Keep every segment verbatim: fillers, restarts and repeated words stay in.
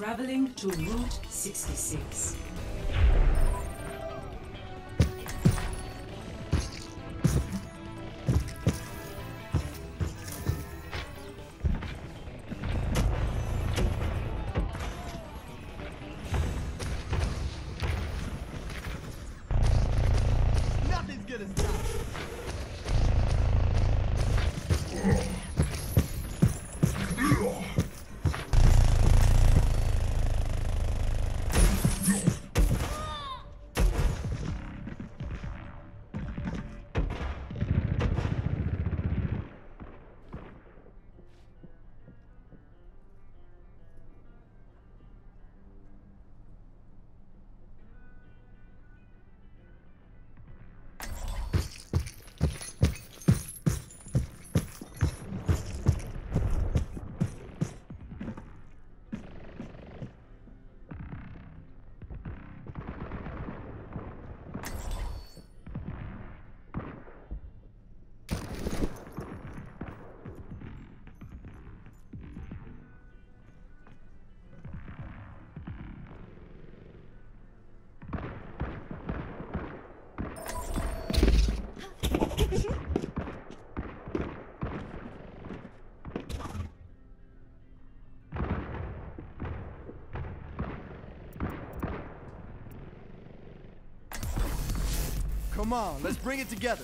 Traveling to Route sixty-six. Nothing's gonna stop. Come on, let's bring it together.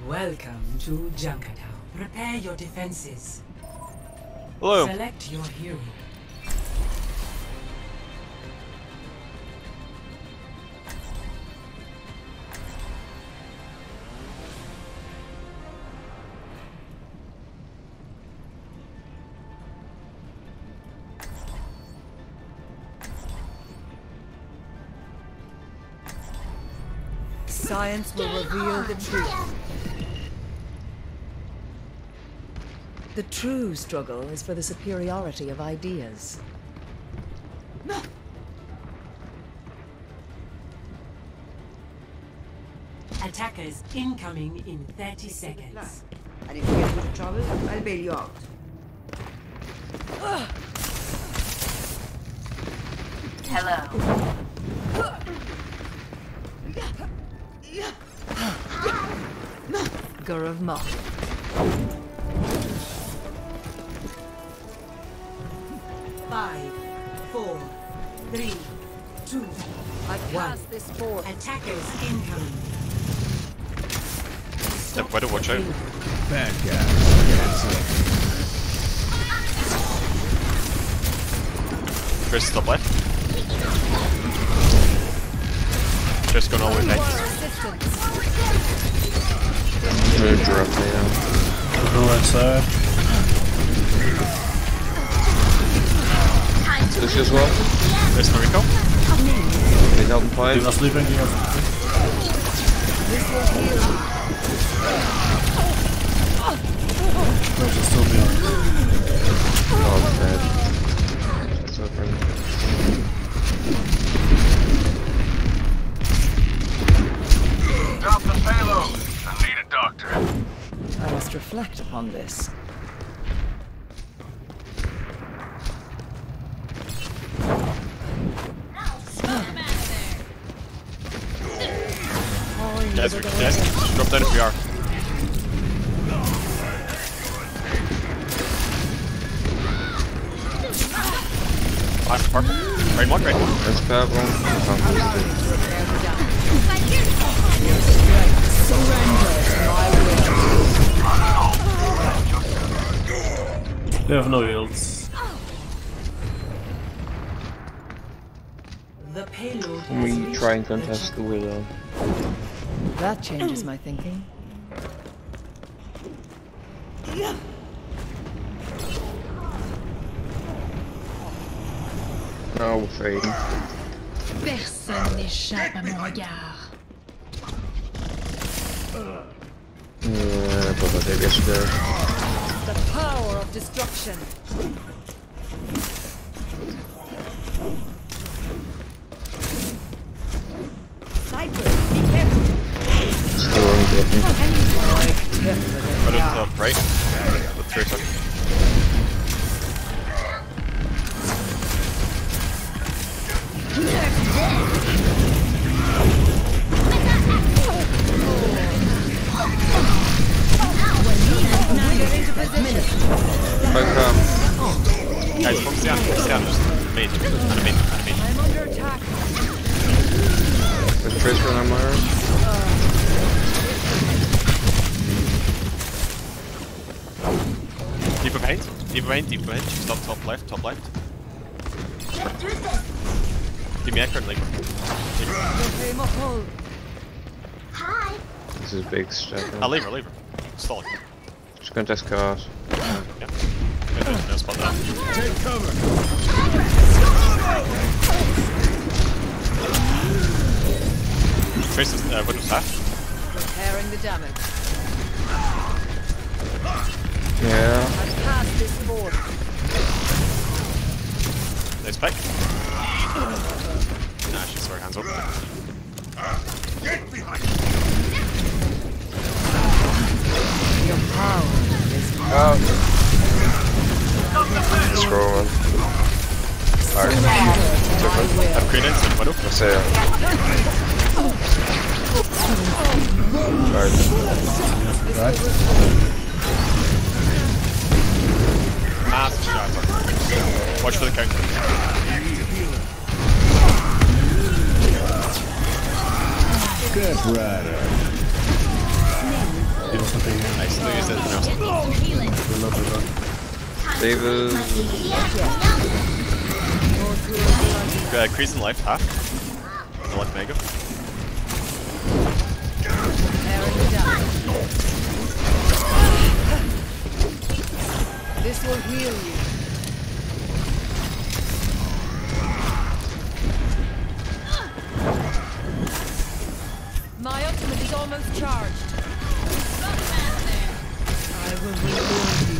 Welcome to Junkertown. Prepare your defenses. Hello. Select your hero. Science will reveal the truth. The true struggle is for the superiority of ideas. Attackers incoming in thirty seconds. And if you get into trouble, I'll bail you out. Hello. Gurav Mok. Five, four, three, two, I one. cast this forth. Attackers incoming. Step better, watch out. Bad guy. Chris, top left. Just gone all the way back. Move directly down. Go outside. This as well. There's Mariko. Need help in five. He's not sleeping. He's not Those are still behind. Oh, bad. It's open. Drop the payload. I need a doctor. I must reflect upon this. Yes, we can yes. Drop down if we are. Fast, perfect. Right one, right one. That's purple. They have no yields. The payload Can has we reached try and the contest the Widow? That changes my thinking. No, we're fading. Personne n'échappe à mon regard. Yeah, but I think yesterday. The power of destruction. Cypress, be careful. Still on getting. Right up top, right. With Tracer. Back up. Guys, focus down, focus down. Just mid, animate, animate. I'm under attack. There's Tracer on my arm. Deeper behind, deeper behind, deeper behind. Stop, top left, top left. Give me accurate, like. This is big step. I'll leave her, leave her. Stall her. Just contest cars. Yeah. Good, good. No spot that. Take cover. Tracer's, uh, Widow's half. Repairing the damage. Yeah. I've passed this forth. Nice pick. Nah, she's throwing hands up. Get behind. Your power is Oh. Scroll one. Alright. Have Queen in, so Widow. Let's say it. Alright. Right. Massive shot. Watch for the counter. Good rider. do something here. Nice, no use it. No. We'll not do that. David. Uh, Kreese in life, half. The left mega. This will heal you. My ultimate is almost charged. I will rebuild you.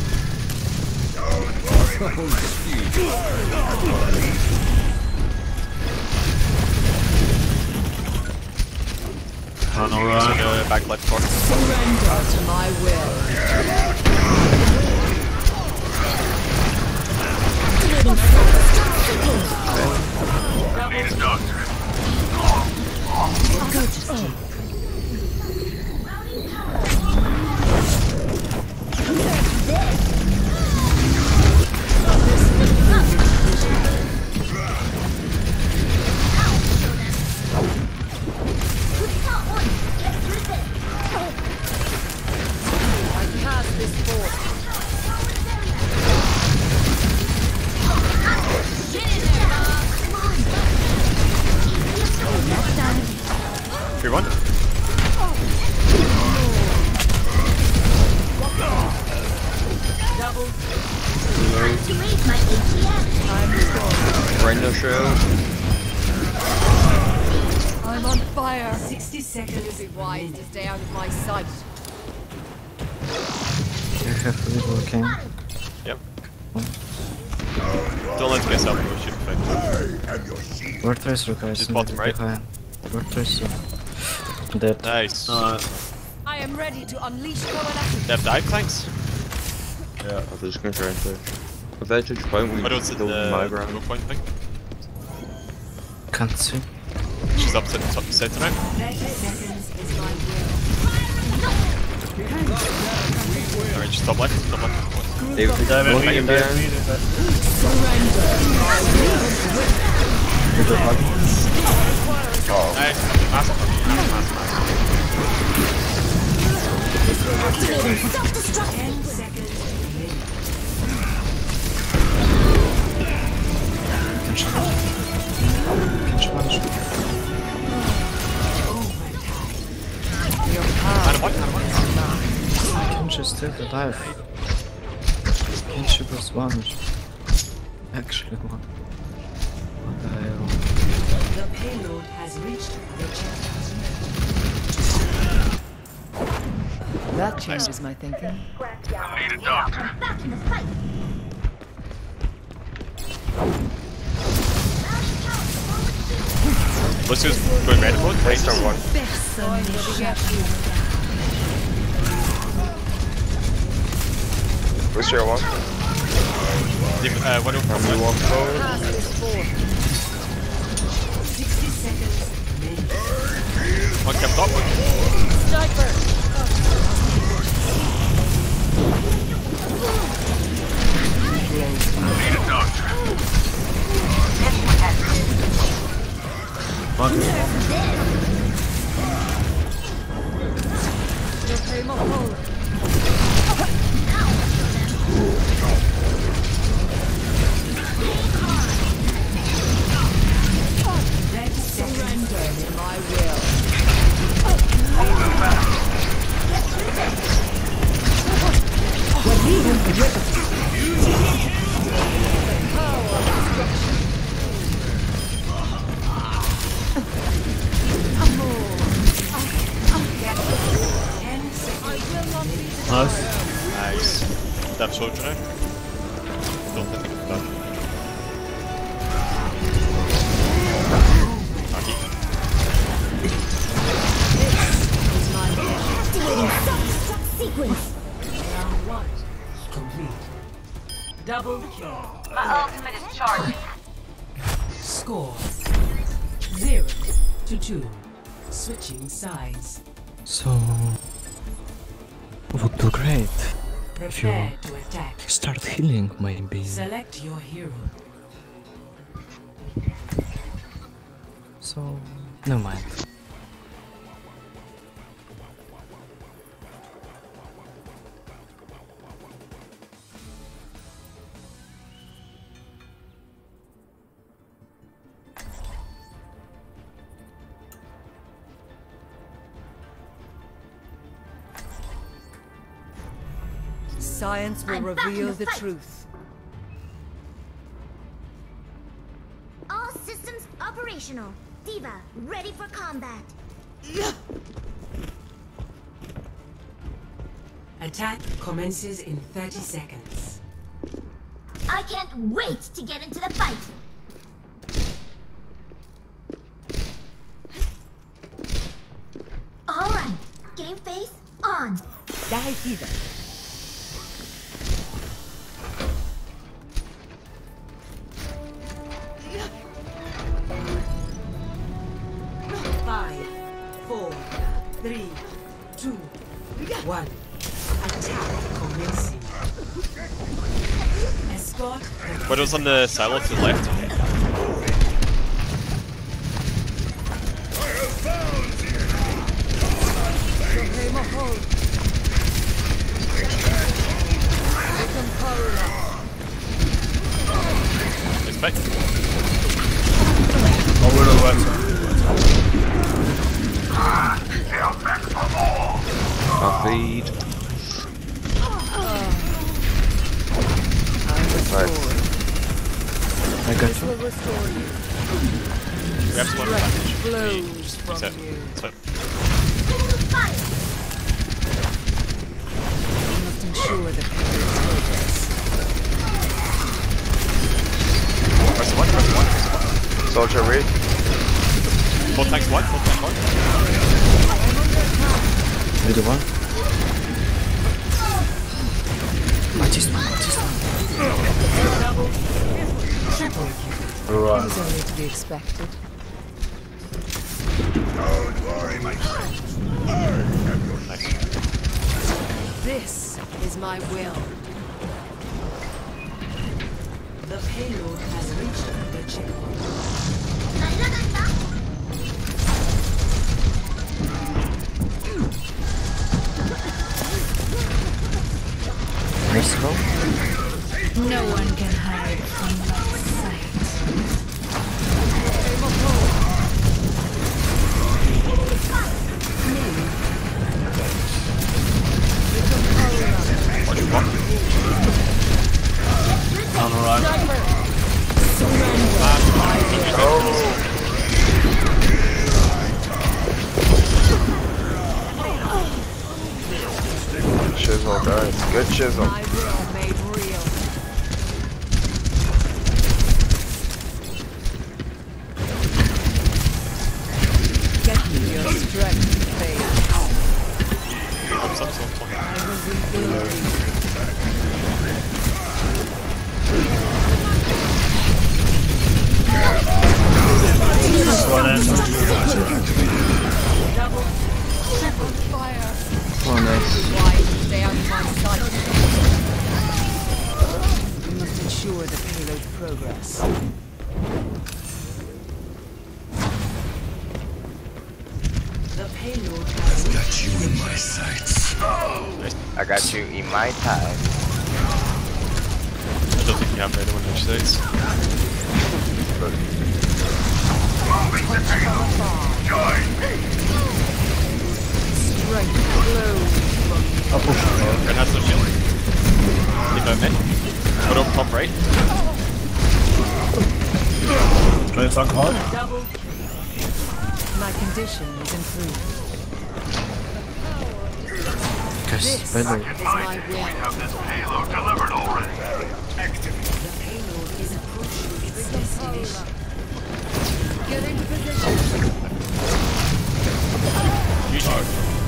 Run So alright. uh, back left four. Surrender to my will. Need a doctor. I cast this forth. Three one. Rhino shield. I'm on fire. sixty seconds. Is it wise to stay out of my sight? You have little king. Yep. Don't let him get up, we should be fine. Word tracer guys. Just bottom right. Behind. Word tracer. Dead. Nice. Uh, I am ready to unleash coalition. They have dive tanks? Yeah, I'm just gonna try and push. If they touch point, we I don't see build the my go ground. point thing. Can't see. She's up to top center now. thirty seconds is my will. Alright, just top left, top left. David, dive in, one dive in, in dive behind. in, dive Nice. Massive. Massive, massive. ten seconds remaining. Can charge. Can charge. Hand one, hand one. Can just still alive. Kenshi was one. Actually one. What the hell? The payload has reached the checkpoint. That changes my thinking. Need a doctor. Let's just go red mode. Waste on one. Personne n'échappe. What's your one? Leave, uh, one over And we walk forward. Cast this forth. sixty seconds remaining. one kept up. One. Sniper. Need a doctor. Your claim of hold. Surrender to my will. Nice. Nice. Damn soldier now. Don't think it's done. Aki. Round one complete. Double kill. My ultimate is charging. Score zero to two. Switching sides. So would do great. Prepare to attack. Start healing maybe. Select your hero. So never mind. Science will I'm back in reveal the the fight. truth. All systems operational. Diva, ready for combat. Attack commences in thirty seconds. I can't wait to get into the fight. All right, game face on. Die Diva. Five, four, three, two, one. Attack commencing. Escort. What was on the silo to the left? Expect. Over the right side. I'll feed. Nice. I got you. Will restore you. Grab one advantage. Flows from Reset. you. So, You must ensure the payload's progress. press one, press one, press one. Soldier read. Full tanks one, full tank one. Ready one. Magista, Magista. It Right. was only to be expected. This is my will. The payload has reached the checkpoint. Merciful. No one can hide from my sight. Watch your one. On the right. Chisel, guys. Good chisel. My will made real. Get me your strength, Faye. Oh, some sort of I will rebuild you. One end. Oh, nice. Why stay out of my sight? You must ensure the payload's progress. The payload has reached You in my sights. I got you in my time. I don't think you have anyone in your six. Strength flows from you. I'll push it. Ren has no shield. Leave no mid. Put up top right. Try to suck hard. Double. My condition is improved. Guys, This better. is my will. Have this payload delivered already. the payload is approaching its destination. Get into position. You shoot.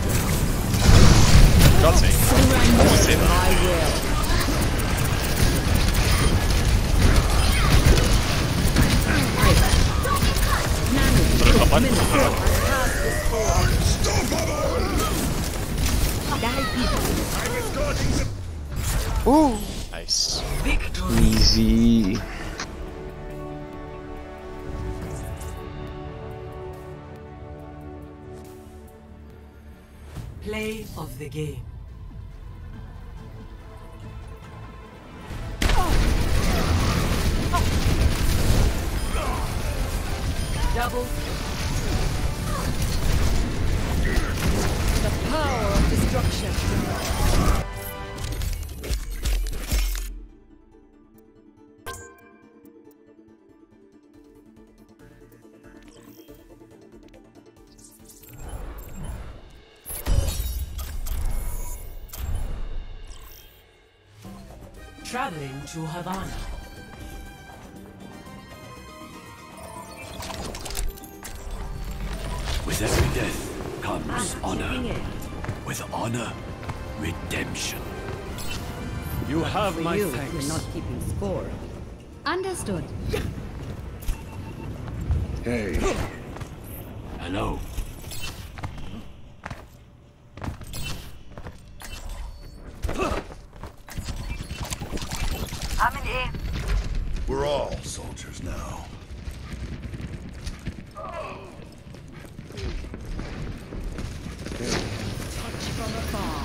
God's sake. Almost saved that. I will. Put it top one. Ooh. Nice. Victory. Easy. Play of the game. Double. The power of destruction. Traveling to Havana. With every death comes honor. With honor, redemption. You have my you, thanks. You're not keeping score. Understood. Hey. Hello. I'm in here. We're all soldiers now. Touch from afar.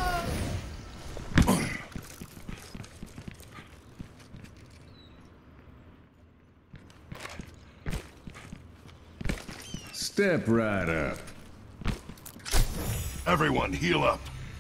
Step right up. Everyone, heal up.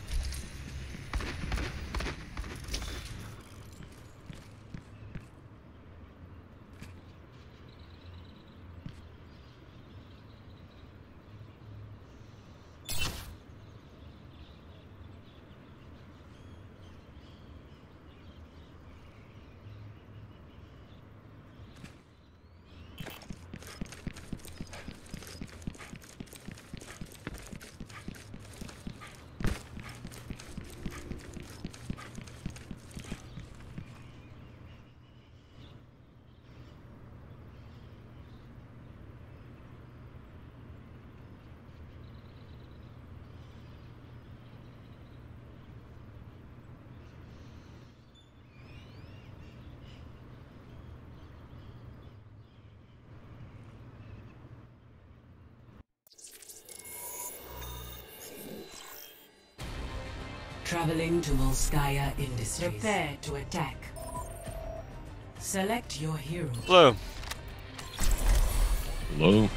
Traveling to Volskaya Industries. Prepare to attack. Select your hero. Hello. Hello.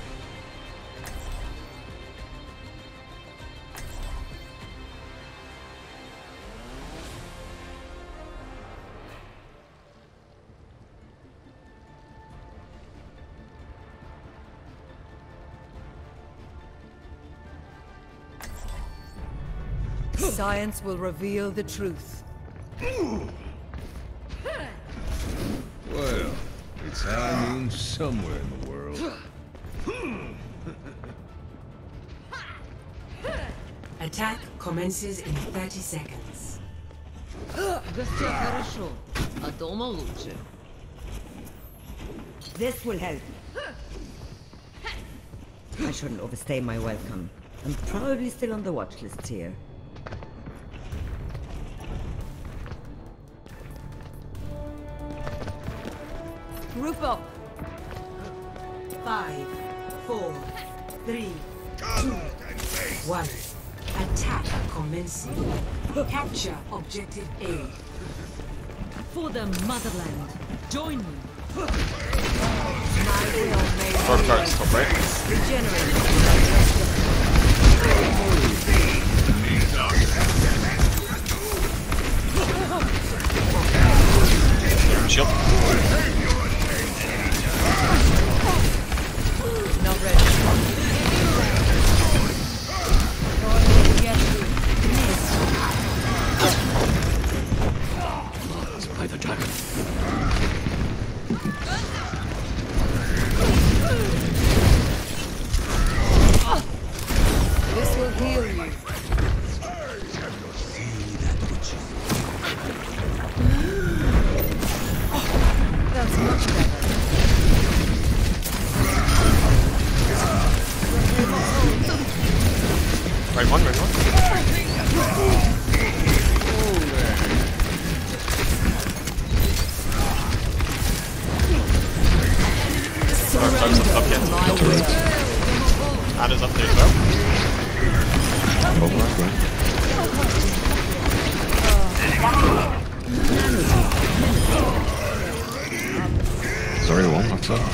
Science will reveal the truth. Well, it's high noon somewhere in the world. Attack commences in thirty seconds. This will help. I shouldn't overstay my welcome. I'm probably still on the watch list here. Group up. Five, four, three, two, one. Attack commencing. Capture objective A. For the motherland. Join me. Dark cards top right. Shield. Not ready. By the dragon. This will heal you. That's much better. Right one, right one. Dark up, up yet. Anna's up there as well. Oh, right, right. Sorry, one, what's up?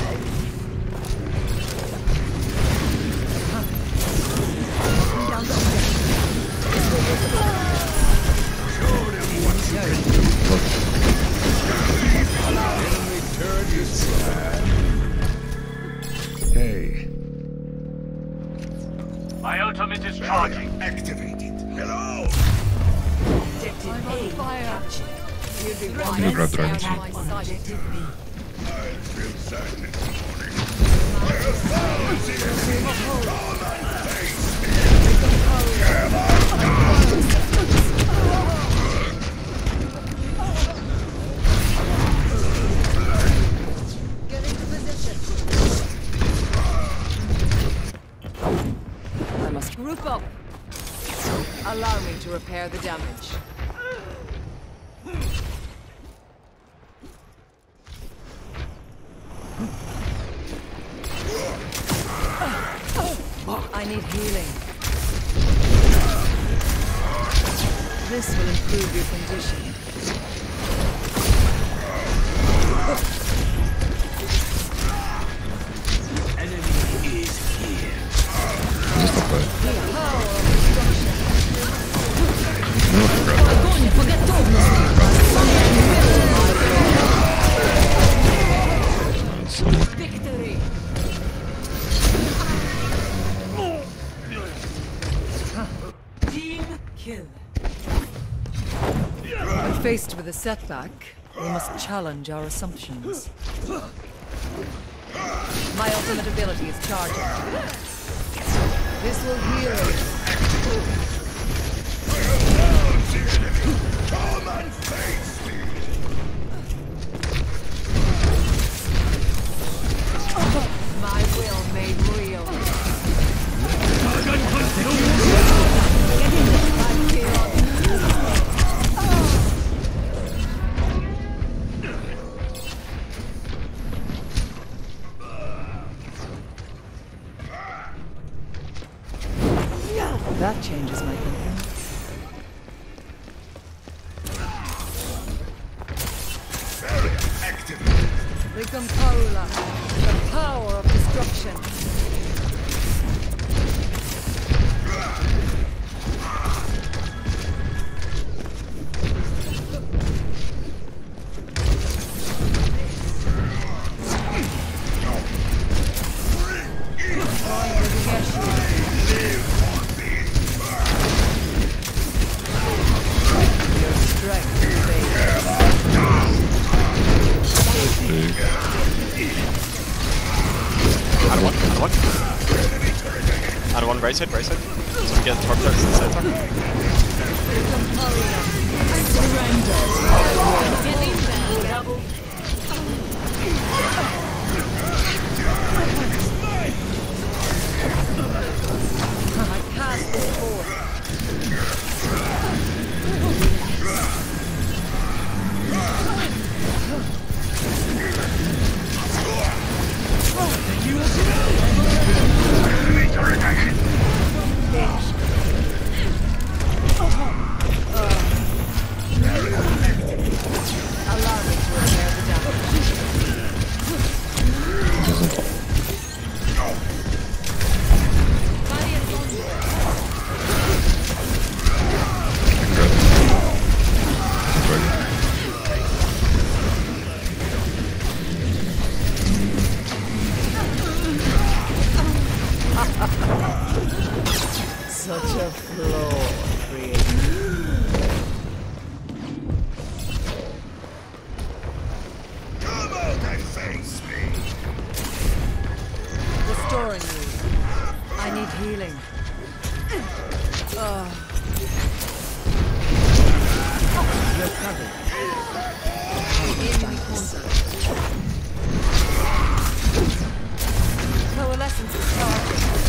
Hey. My ultimate is charging. Activated. Hello. Objective A captured. I'm gonna grab dragons. Objective B. I must group up. Allow me to repair the damage. I need healing. This will improve your condition. Enemy is here. Just stop by. Victory! Team kill. When faced with a setback, we must challenge our assumptions. My ultimate ability is charging. This will heal you. Come and face me. My will made real. That changes my thinking. Become Paula, the power of destruction. Out of one, out of one. Out of one, right side, right side. So we get torp darts to the side I cast this forth. Allow me to repair the damage. Such a floor, Come out and face me. restoring you. I need healing. Ugh. You're covered. Enemy contact. Coalescence is starting.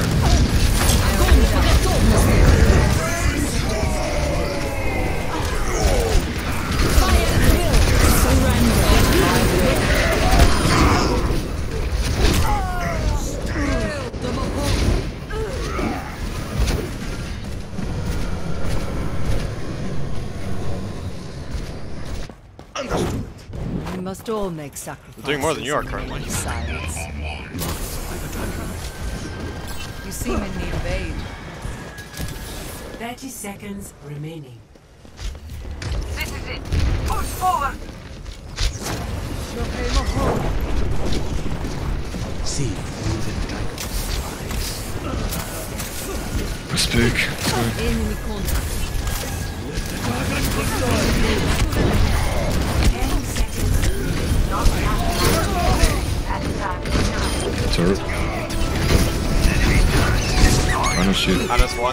We must all make sacrifices. We're doing more than you are currently. Silence. You seem in need of aid. Thirty seconds remaining. This is it. Push forward. See through the dragon's eyes. Speak. Sorry. Enemy contact. Turret. Ana shield. Ana's one.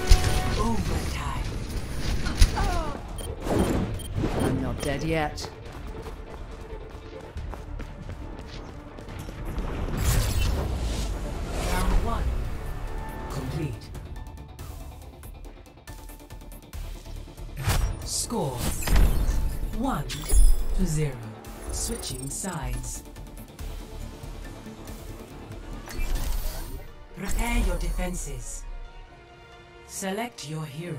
I'm not dead yet. Round one. Complete. Score. One to zero. Switching sides. Prepare your defenses. Select your hero.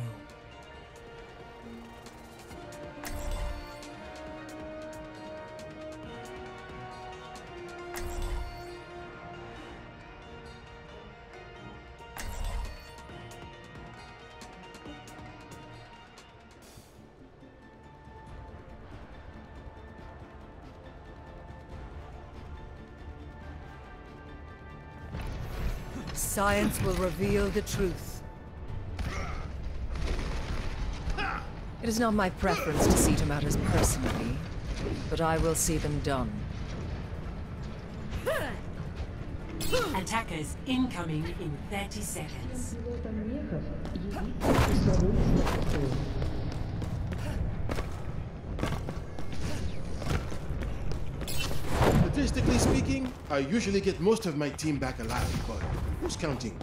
Science will reveal the truth. It is not my preference to see to matters personally, but I will see them done. Attackers incoming in thirty seconds. Statistically speaking, I usually get most of my team back alive, but who's counting?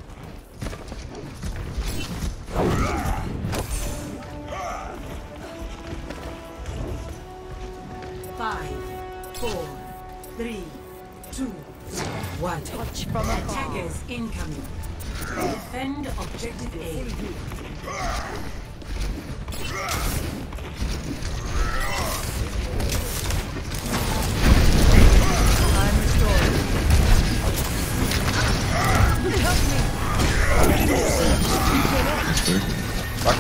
Five, four, three, two, one. Touch from attackers incoming. Defend objective A. I'm restored. Help me. Fuck.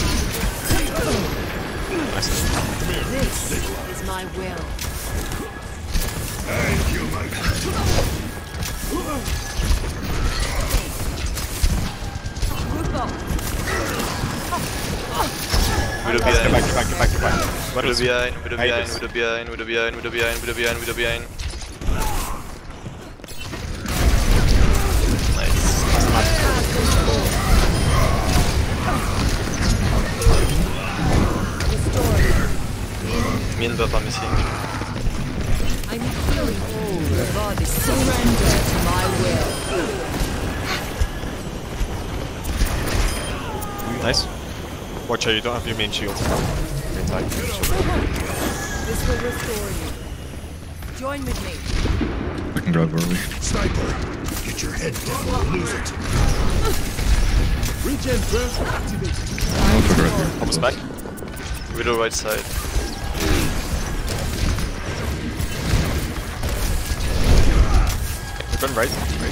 This is my will. Thank you, my Wieder behind, get back, get back, get back, get back. Wieder behind, wieder behind, wieder behind, wieder behind, wieder behind, wieder behind, wieder behind. Nice. Me and Buff are missing. I'm feeling old. The body surrender to my will. Nice. Watch out, you don't have your main shield. Main tank. This will restore you. Join with me. I can grab early. Sniper, get your head down or lose it. Regen burst activated. I'll figure it here. Almost back. Widow right side. Run right. Right.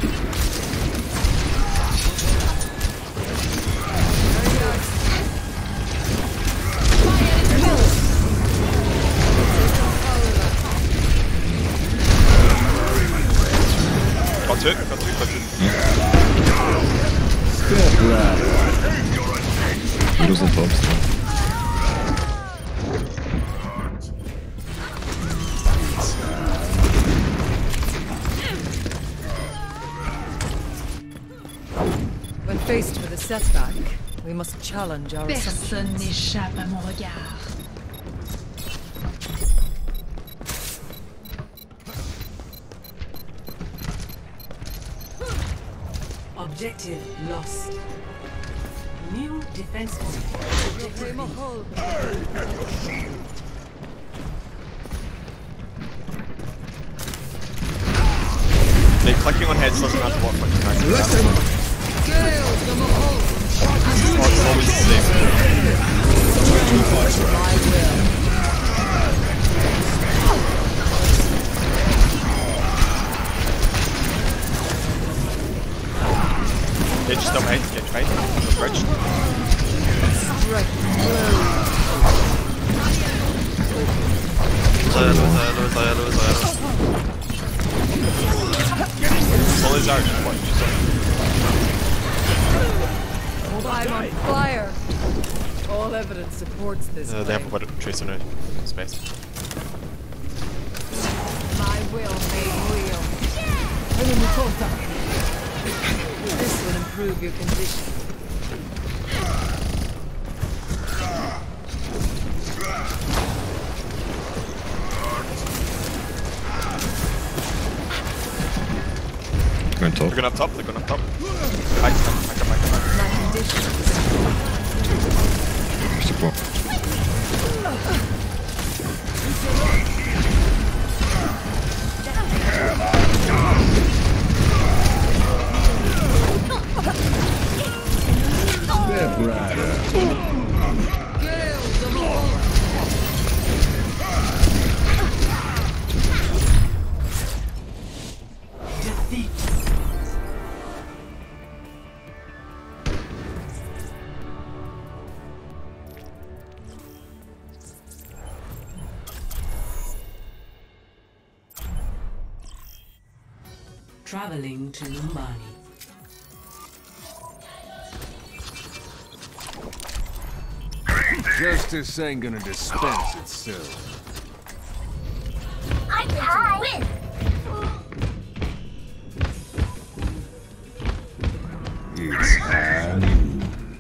Got two, got two, got two. Good lad. Widow's on top still. When faced with a setback, we must challenge our Personne assumptions. n'échappe à mon regard. Objective lost. New defense point. Objective B. Like, clicking on heads doesn't matter what fucking tank you have. Oh, it's always the same. Get yourself right, get right. Bridge. Zaya low, Zaya low, Zaya low, Zaya low. Solid Zarya, what? I'm on fire. All evidence supports this. Uh, they have a bit of tracer now. Space. My will made real. This will improve your condition. Going top. They're going up top, they're going up top. Back, back, back, back, back. My condition is Support. Step right up. Defeat. Traveling to Numbani. Justice ain't gonna dispense itself. I'm going to win! It's high noon.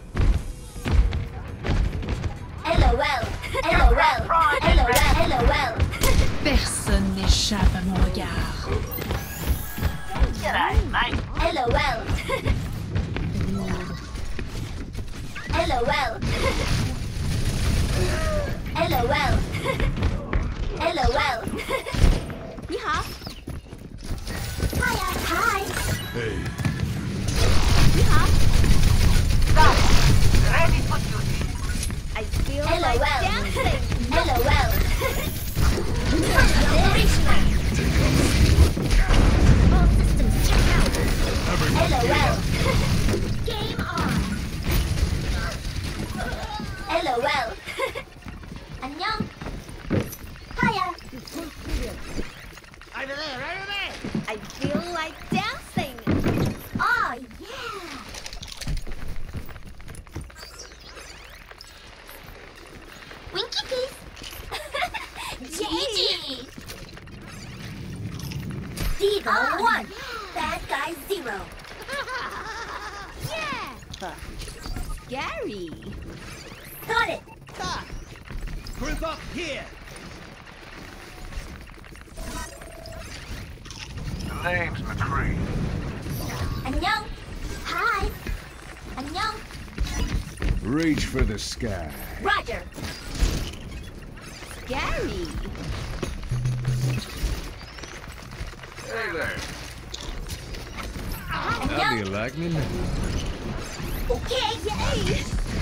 LOL! LOL! LOL! LOL! Personne n'échappe à mon regard. LOL! LOL! LOL! LOL! 你好 Hiya! Hi! Hey. 你好 Got it. Ready for duty. I feel like dancing! LOL! Operational! All systems check out! LOL! Game on! LOL! 안녕! Hiya! Over there, over there! I feel like dancing! Oh, yeah! Winky piece! G G! Diva one! Bad guy zero! Yeah! Scary! Got it! Group up here! The name's McCree. 안녕! Hi! 안녕! Reach for the sky. Roger! Scary! Hey there. How do 안녕! you like me now? Okay! Yay!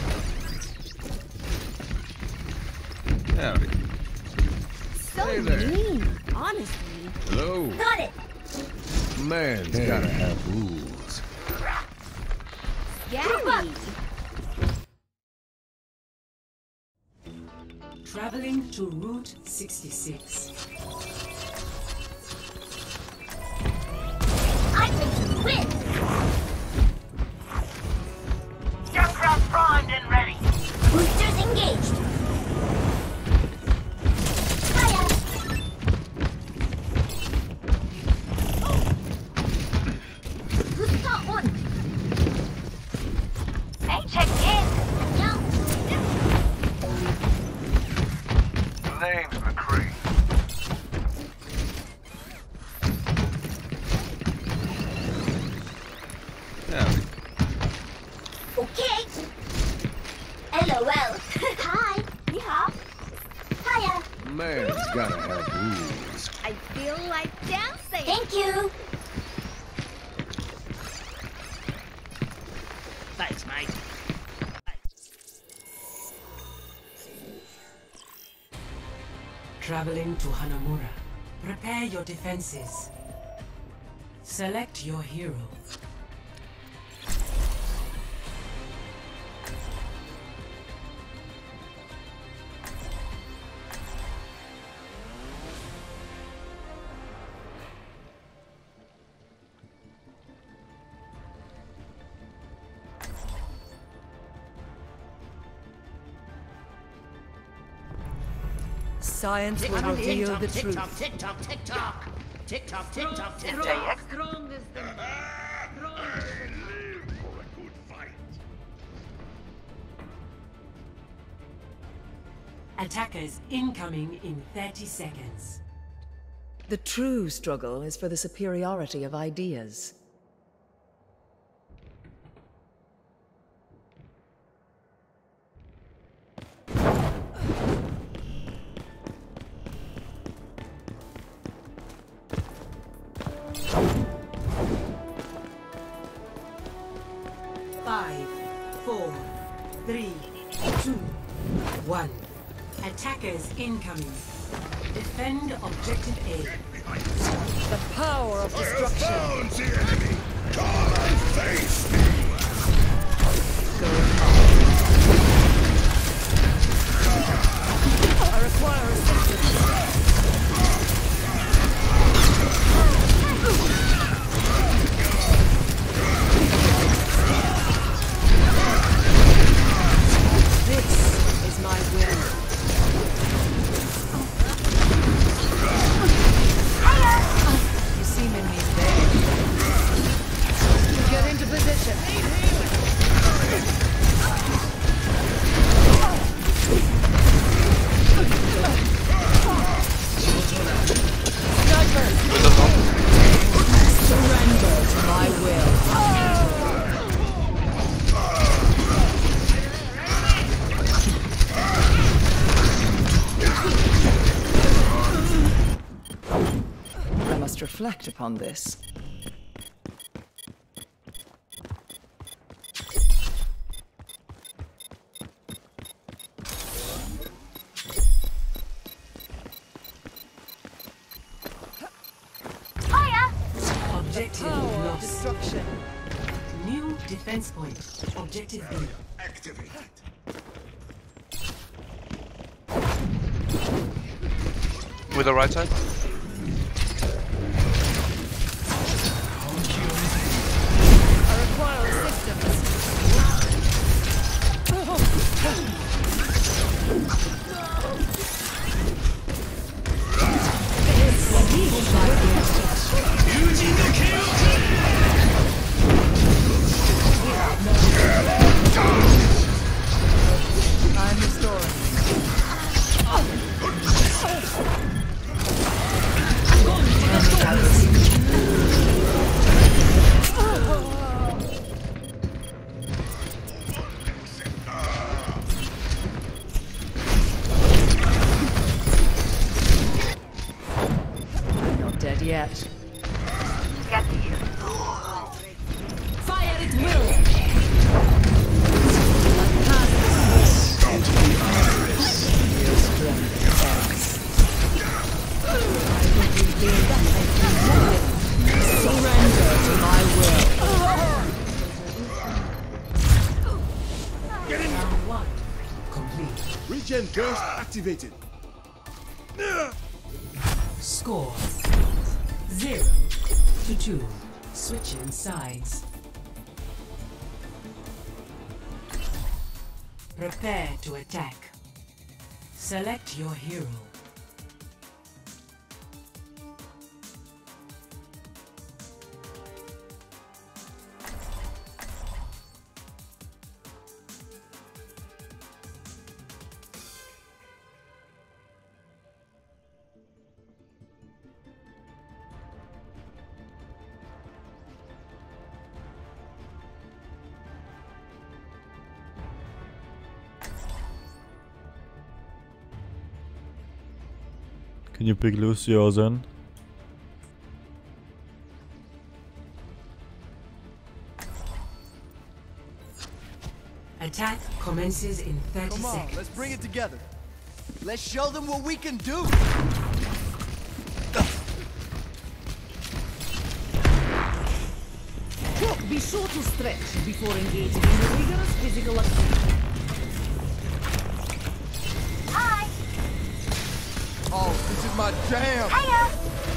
Howdy. So Hey there. mean, honestly. Hello. Got it! Man's gotta have rules. Scary! Traveling to Route sixty-six. I'm going to win! Junkrat primed and ready. Boosters engaged! Hiya! Who's got one? Hey, check in! 안녕! The name's McCree. Howdy. Okay! LOL! Hi! 你好! Hiya! Man's gotta have rules. I feel like dancing! Thank you! Thanks, mate. Traveling to Hanamura. Prepare your defenses. Select your hero. Science will reveal the truth. Tick tock, tick tock. Tick tock, tick tock, tick tock. J X. Strongest in I live for a good fight. Attackers incoming in thirty seconds. The true struggle is for the superiority of ideas. Five, four, three, two, one. Attackers incoming. Defend objective A. The power of destruction. Found the enemy. Come and face me. I require assistance. This is my will. You see Mimi's there. Get into position. Sniper! Surrender to my will. I must reflect upon this. Objective Power of lost. destruction. New defense point. Objective B. Activate it. With the right side. I require assistance. I'm restoring. I'm not dead yet. Get here. Fire at will! Your strength ends. I will regain that I surrender to my will. Round one. Complete. Regen burst activated. Score. Zero to two. Switching sides. Prepare to attack. Select your hero. Can you pick Lucio then? Attack commences in thirty Come on, seconds. let's bring it together. Let's show them what we can do. Be sure to stretch before engaging in rigorous physical activity. Hi. Oh, this is my jam. Hiya.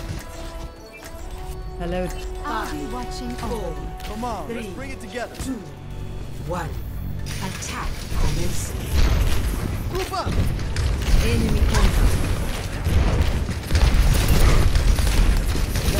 Hello. I'll be watching over. Come on, let's Three. bring it together. Two, one. Attack commencing. Group up. Enemy contact.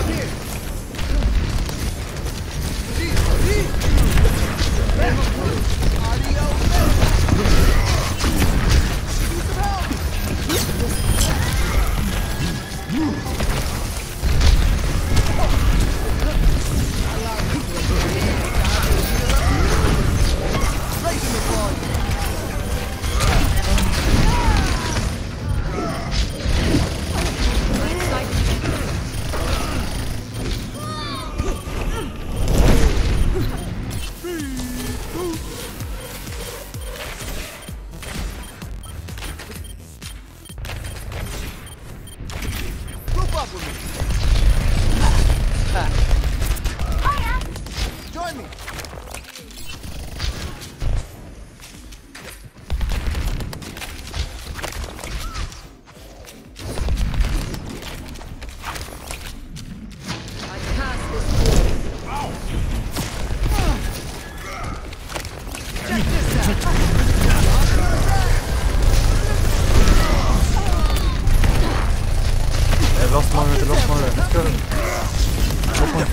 They lost Margaret, they lost Margaret. Let's go. Go point.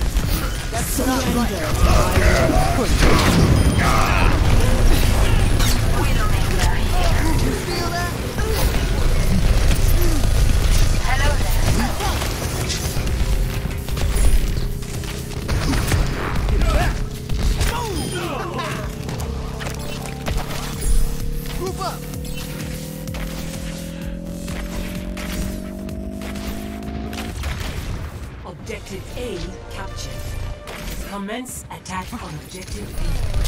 Group up! Objective A captured. Commence attack on objective B.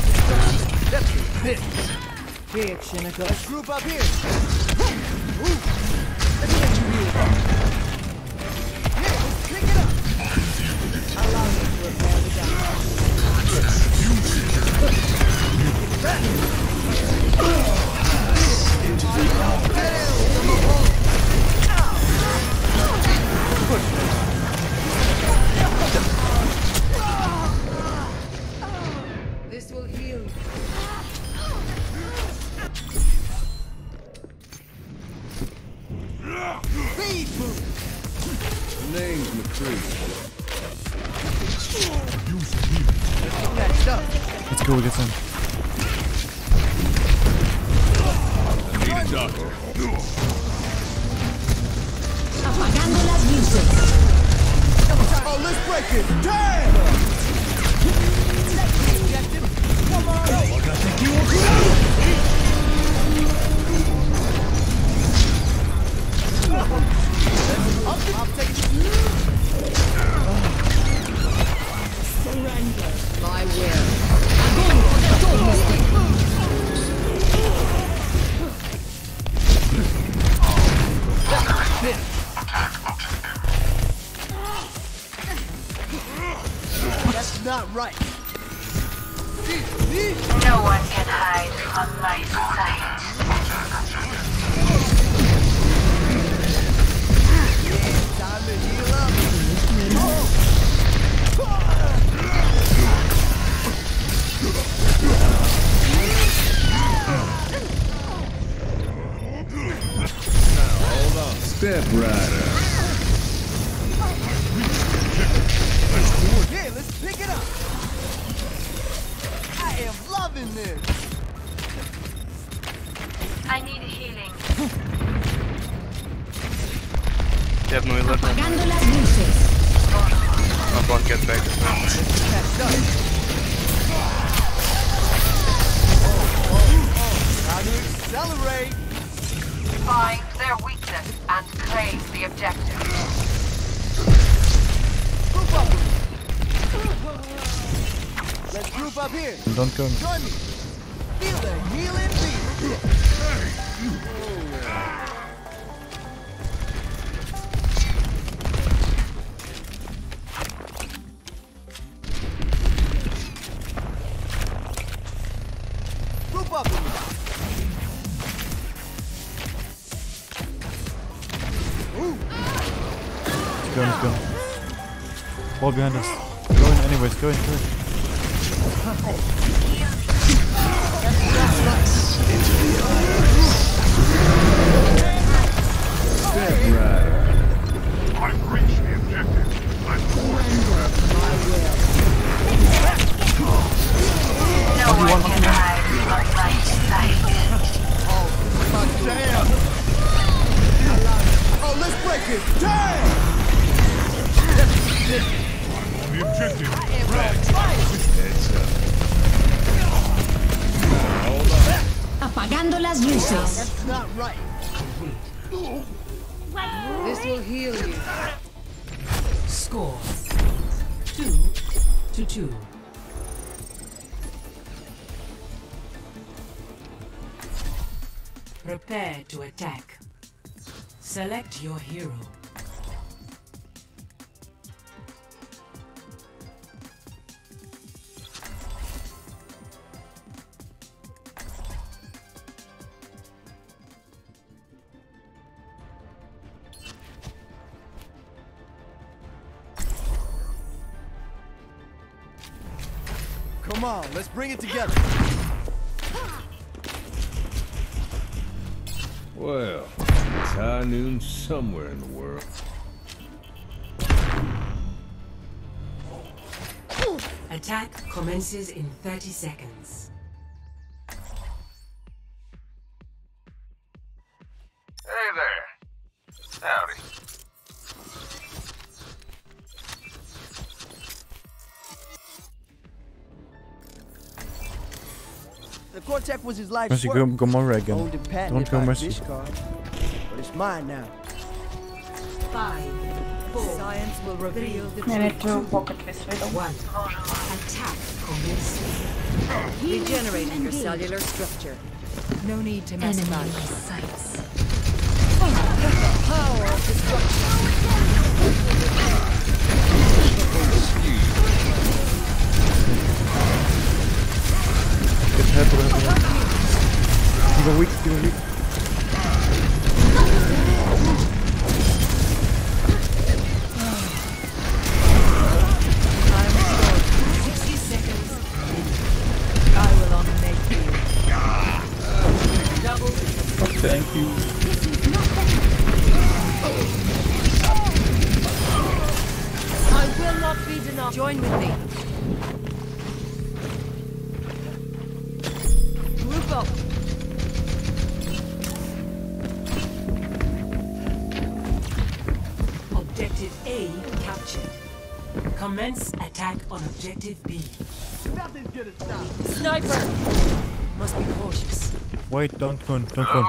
Here, Shinako. Let's group up here. Move. Let's get you here. Here, let's pick it up. Allow me to repair the This will heal. Speed move. Name's McCree. Next up. Let's go, get some. Need a doctor. Apagando las luces. Oh, let's break it. Damn! Come on. I'll take it. Surrender. My will. That's not right. No one can hide from my sight. Time to heal up. Now, hold on. Step Rider. Here, let's pick it up. I am loving this. I need healing. They have no healer. Apagando las luces. Not one get back. Next up. How to accelerate. Find their weakness and claim the objective. Group up. Let's group up here. Don't go. Join me. Feel the healing beat. Group up. Ooh. Let's go, let's go. Ball behind us. Go in anyways, go in, go in. Step Rider. I've reached the objective. I'm forward. one, one. Oh, damn! Oh, let's break it! Damn! On the objective. Heads up. Apagando las luces. That's not right. This will heal you. Score two to two. Prepare to attack. Select your hero. Come on, let's bring it together. Well, it's high noon somewhere in the world. Attack commences in thirty seconds. Hey there. Howdy. The Cortec was his life's Mercy, work. go, go Moira again. Owned and patented Don't go by Mercy. Vishkar. But it's mine now. Five, four. Science will reveal the I need to truth. pocket this with One. Attack commences. Regenerating your cellular structure. No need to mess about. The power of destruction. Get help, help, help. Give him weak, give him weak. sixty seconds. I will unmake you. Double. Thank you. I will not be denied. Join with me. Group up. Objective A captured. Commence attack on objective B. Nothing's gonna stop. Sniper! Must be cautious. Wait, don't go, don't go.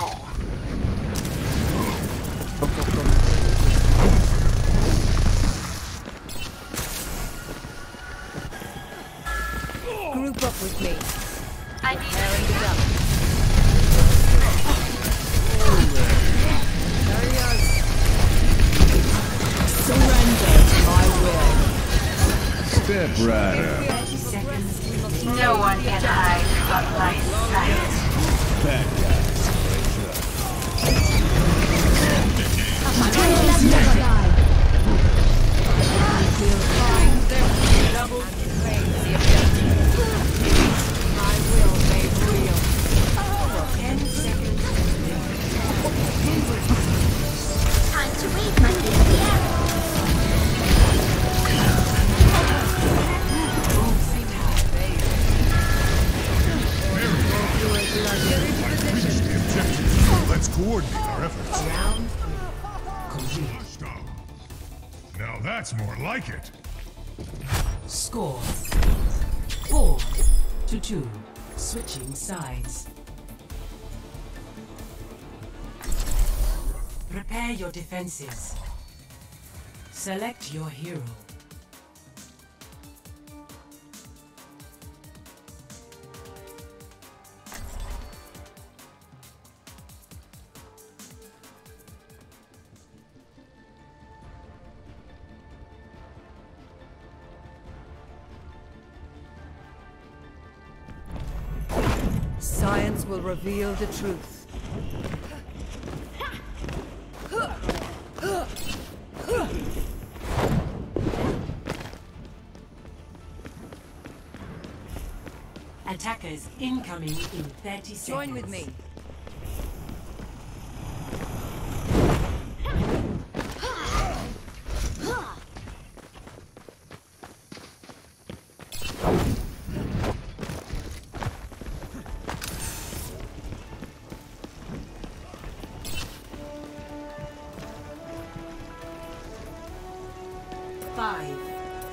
Group up with me. I need Pairing it up. Carry us. Surrender to my will. Step right up. thirty seconds. no one can hide from my sight. That guy's Apagando las luces. We'll find them. Double claim the objective. My will made real. Ten seconds. Time to wait, my dear. Let's coordinate our efforts. Round complete. Now that's more like it. Score four to two. Switching sides. Prepare your defenses. Select your hero. Science will reveal the truth. Attackers incoming in thirty seconds. Join with me.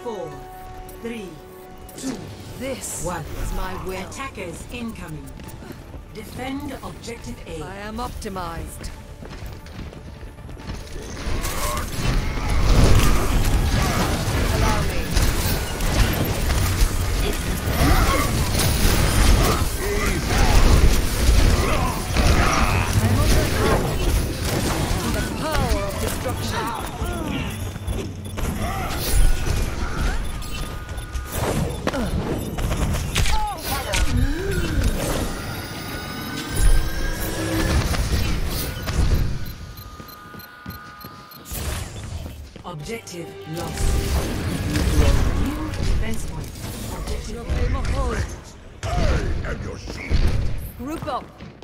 Four, three, two, This one. is my will. Attackers incoming. Defend objective A. I am optimized. Allow me. I'm overcome. The power of destruction. Objective lost. New defense point. Objective A. I am your shield. Group up.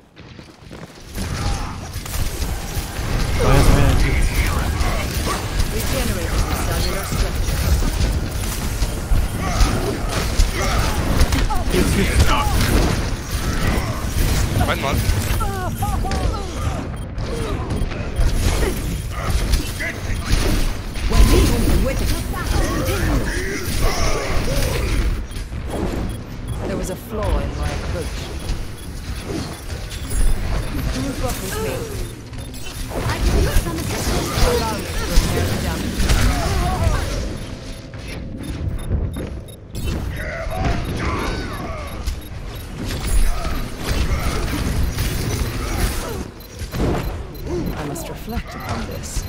Regenerating cellular structure. Right, man. There was a flaw in my approach. Group up with me. I can use some assistance. Allow me to repair the damage. I must reflect upon this.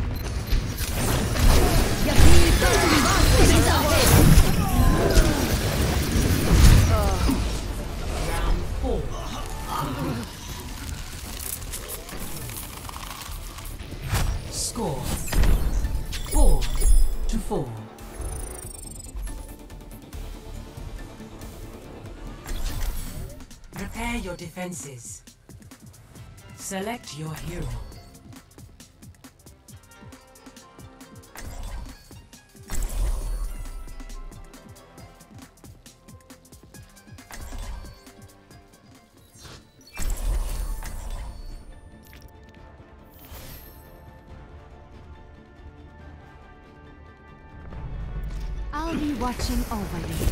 Round four. Score four to four. Prepare your defenses. Select your hero. I'll be watching over you.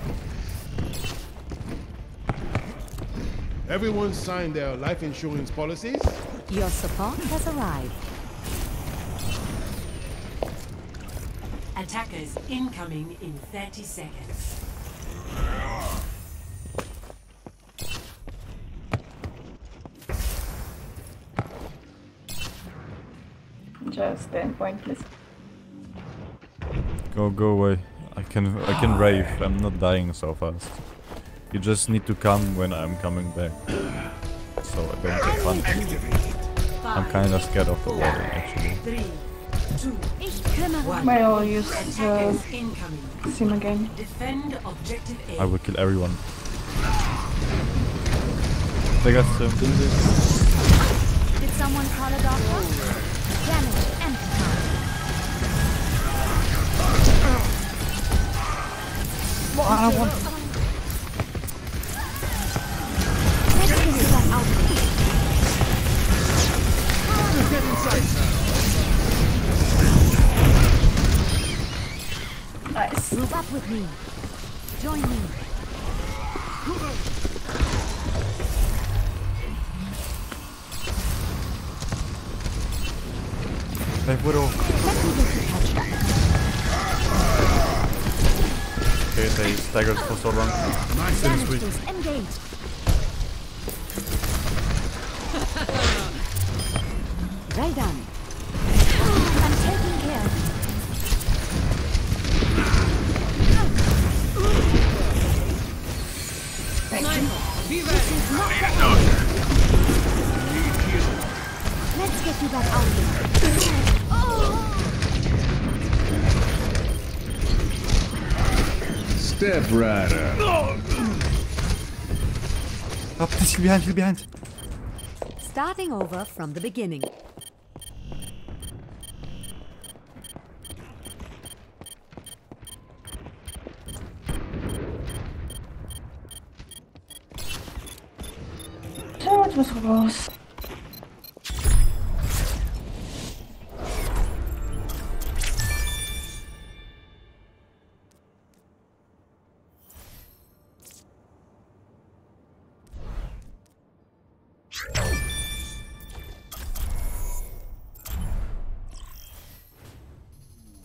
Everyone signed their life insurance policies? Your support has arrived. Attackers incoming in thirty seconds. Just then pointless. Go, go away. I can, I can rave. I'm not dying so fast. You just need to come when I'm coming back. So I don't get fun. I'm kind of scared of the water, actually. Three, two, one. May I'll use the Attackers incoming. sim again. Defend objective A. I will kill everyone. They got some. Did someone call a doctor? Damage amplified. I want. Let's get that out there. Get inside. Nice. Move up with me. Join me. They would all. Okay, they staggered for so long. Nice and sweet. Engaged. Well done. I'm taking care of it. This is not the end. Let's get you back out there. Step Rider. Oh, please, heal behind, heal behind. Starting over from the beginning. Oh, it was close.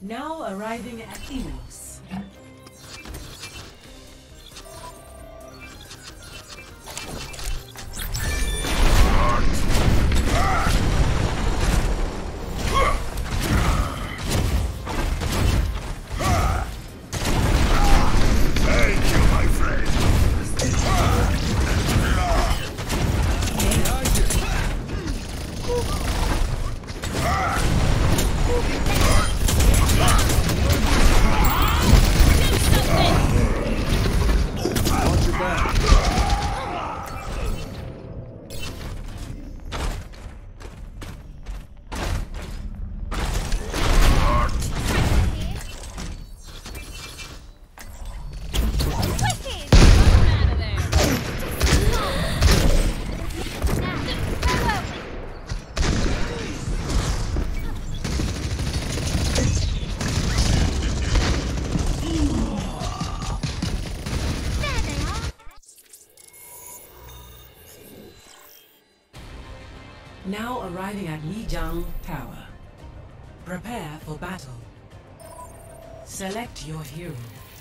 Now arriving at Enos. Thank you, my friend. Watch your back. Now arriving at Lijiang Tower. Prepare for battle. Select your hero.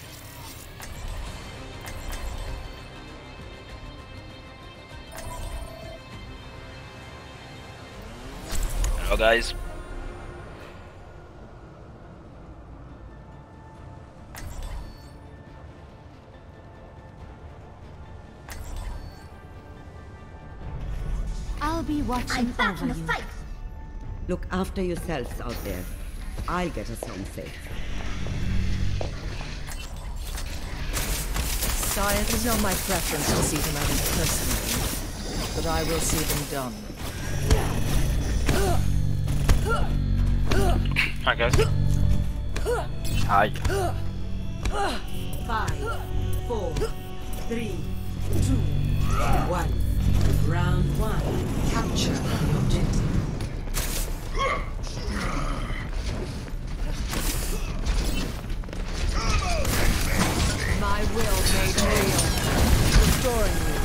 Hello guys. I'll be watching back over in the you. fight. Look after yourselves out there. I'll get us home safe. Sire, it is not my preference to see them out personally, but I will see them done. Hi guys. Hi. Five, four, three, two, one. Round one. Capture the objective. My will made real. Restoring you.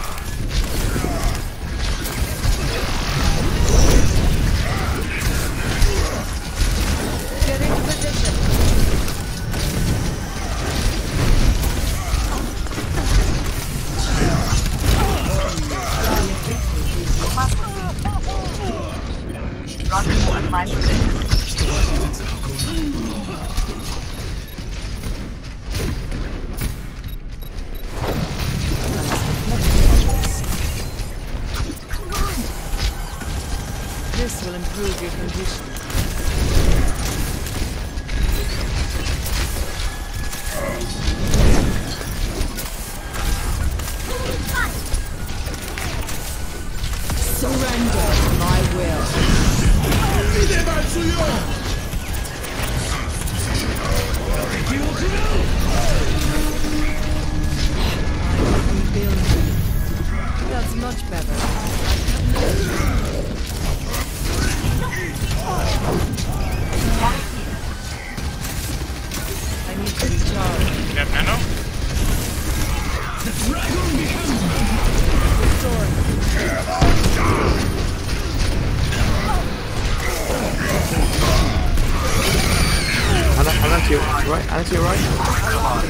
Get into position. This will improve your condition. Surrender to my will. That's much better. I need to recharge. You have nano? The dragon behind Anna, Anna to your right, Anna to your right.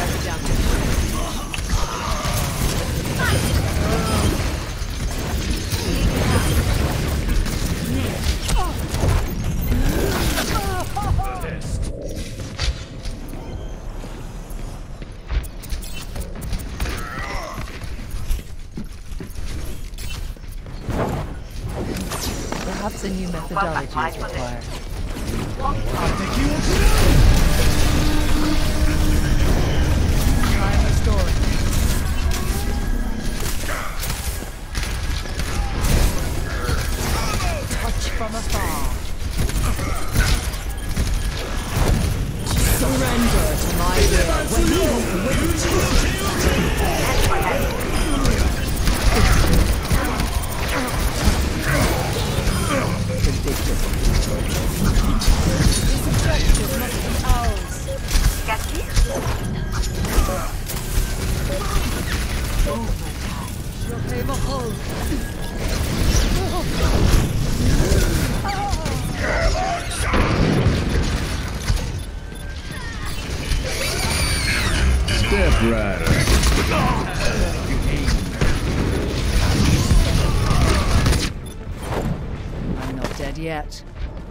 Perhaps a new methodology is required. Time restored. Touch from afar. Surrender to my will. When you open with this objective must be ours. Je vais me hold. Step Rider. I'm not dead yet.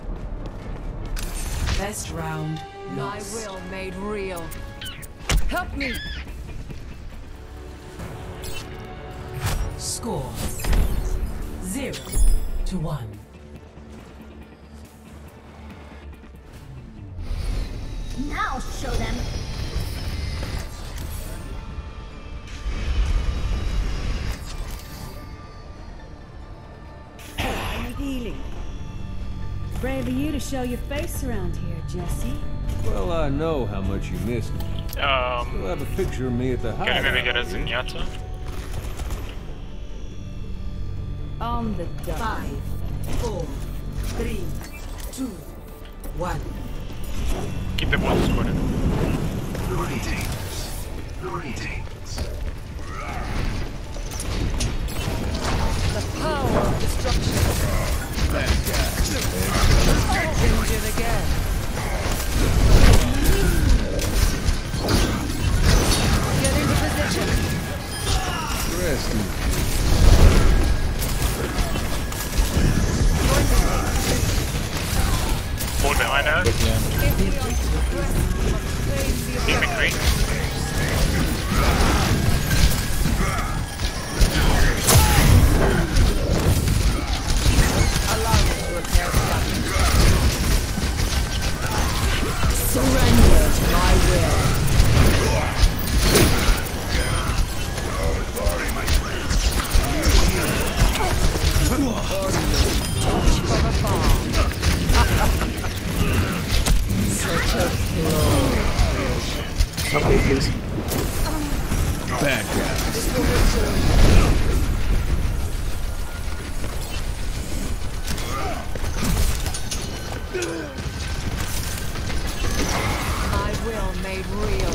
Best round. My will made real. Help me! Score zero to one. Now show them. I'm healing. Brave of you to show your face around here, Jesse. Well, I know how much you missed me. Um, Still have a picture of me at the can you maybe get a hideout. Zenyatta? On the dot. Five, four, three, two, one. Keep the balls squared. Greetings. Greetings. The power of destruction. Injured again. Get into position. Rescue. Hold behind us. Team McCree. Allow me to repair the damage. Surrender to my will. Touch from afar. Such a blow. Okay, please. Back out. My will made real.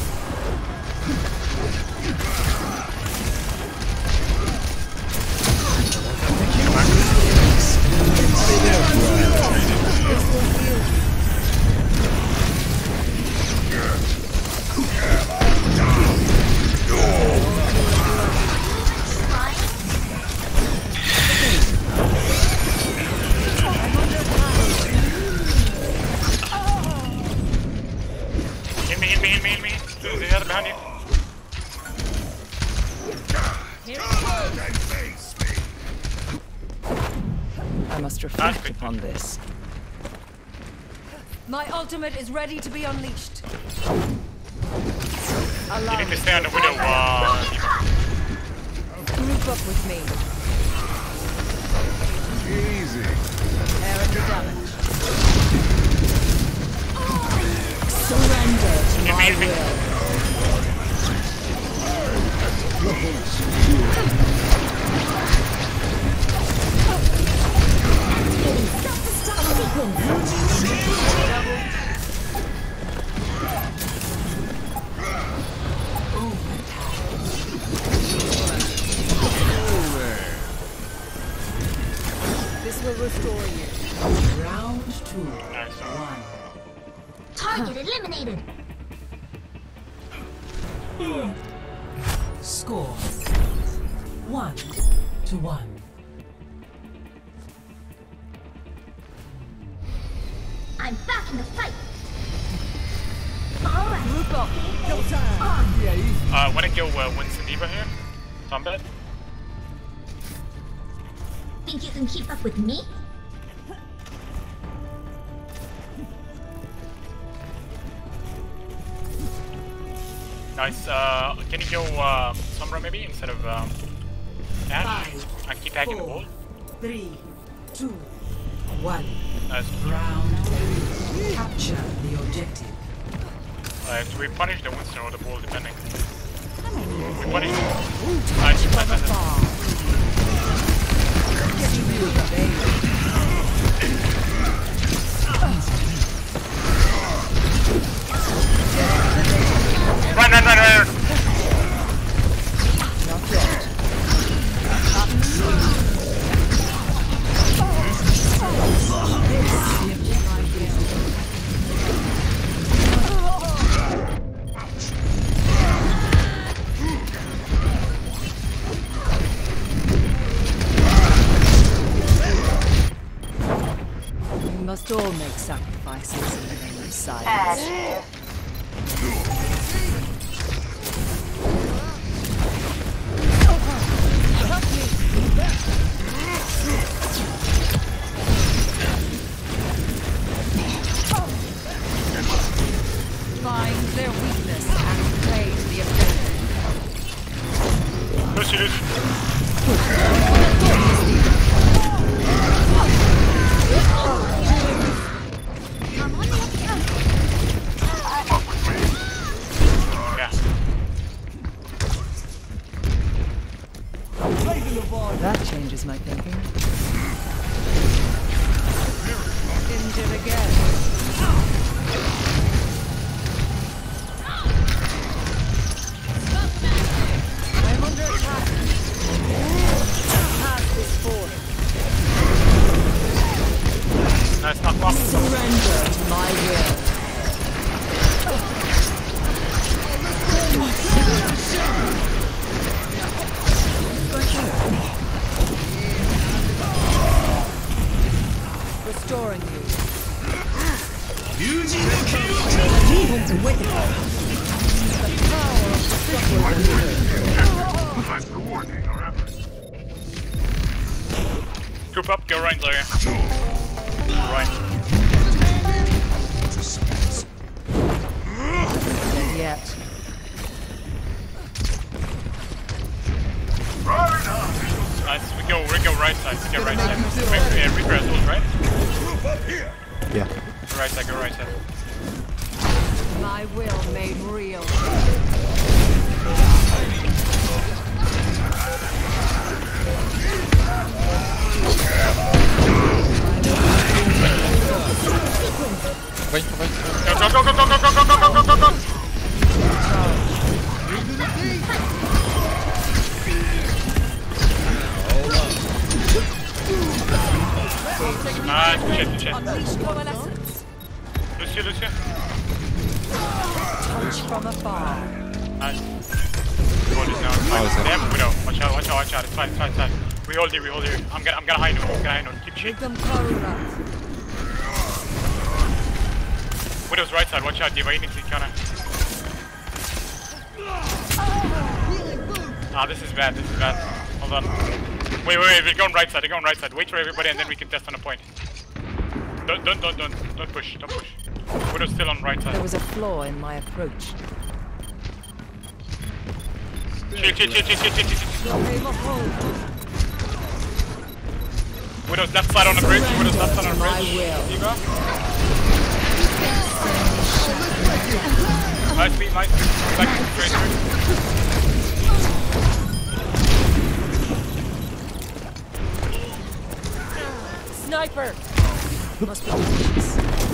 Hit me, hit me, hit me, hit me. There's the other behind you. I must reflect upon this. My ultimate is ready to be unleashed. Allow You need me to stay on the window. Uh, group up with me. Easy. Repairing the damage. Surrender to Hit me, my hit me. This will restore you. Round two. Nice. One. Target eliminated. Score one to one. I'm back in the fight. All right. Group up. Go time. Uh, wanna go uh, Winston Diva here? Combat? Think you can keep up with me? Nice. Uh, can you go uh, Sombra maybe instead of um, Ash? Five, I keep hacking the four, wall. Three, two, one. Nice. Round three. Capture the objective. Uh, do we punish the Winston or the ball depending? We punish. Nice. Nice. Nice. Run, run, run, run! Not yet. must all make sacrifices in the name of science. Find their weakness and play to the objective. Push it. That changes my thinking. Injured again. I'm under attack. Pass this forward. Nice, knock off. Surrender to my will. Restoring you. The power of the Troop up, go right, Larry. Right. Not yet. Nice, we go, we go right side, we go right side. Wait, yeah, Reaper has ult, right? Yeah. Right side, go right side. My will made real. Wait, wait. Go, go, go, go, go, go, go, go, go, go, go, go! Nice, good shit, good shit. Lucio, Lucio. Touch from afar. Nice. We hold it now, it's fine. They have Widow. Watch out, watch out, watch out. It's fine, it's fine, it's fine. We hold here, we hold here. I'm gonna, I'm gonna high note, I'm gonna high note. Keep shit. Widow's right side, watch out, D.Va, you need to counter. Ah, this is bad, this is bad. Hold on. Wait, wait, wait, we're going right side, we're going right side. Wait for everybody and then we can test on a point. Don't, don't, don't, don't, don't push, don't push. Widow's still on right side. There was a flaw in my approach. Chill, chill, chill, chill, chill, chill, chill. Widow's left side on the bridge, Widow's left side on the bridge. D.Va. Nice beat, nice beat. Back straight through. Sniper! Must be dangerous.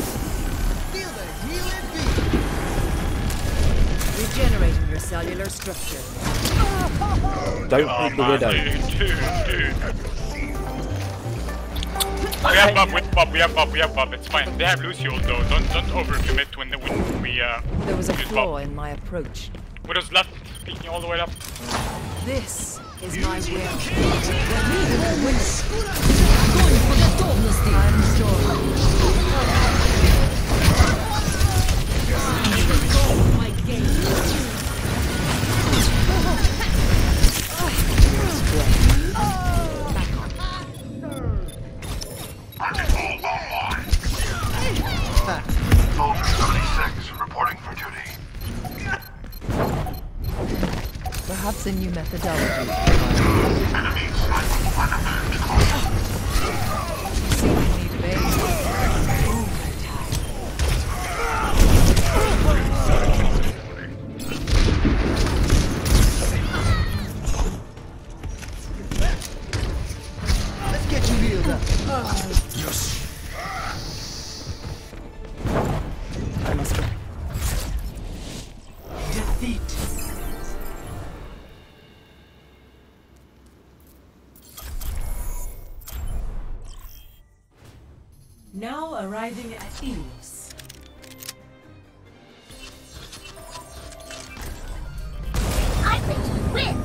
Regenerating your cellular structure. Don't oh, hit the Widow. Dude, dude, dude. We have Bob with Bob, we have Bob, we have Bob, it's fine. They have Lucio though, don't don't overcommit when, when we uh There was a use flaw Bob. in my approach. Widow's left, peeking all the way up. This is my will. I'm restored. My game. Soldier seventy-six reporting for duty. Perhaps a new methodology. Enemies unavailable. Seemingly debated. Let's get you healed up. Yes. I must go. Defeat. Now arriving at Eos. I think we win.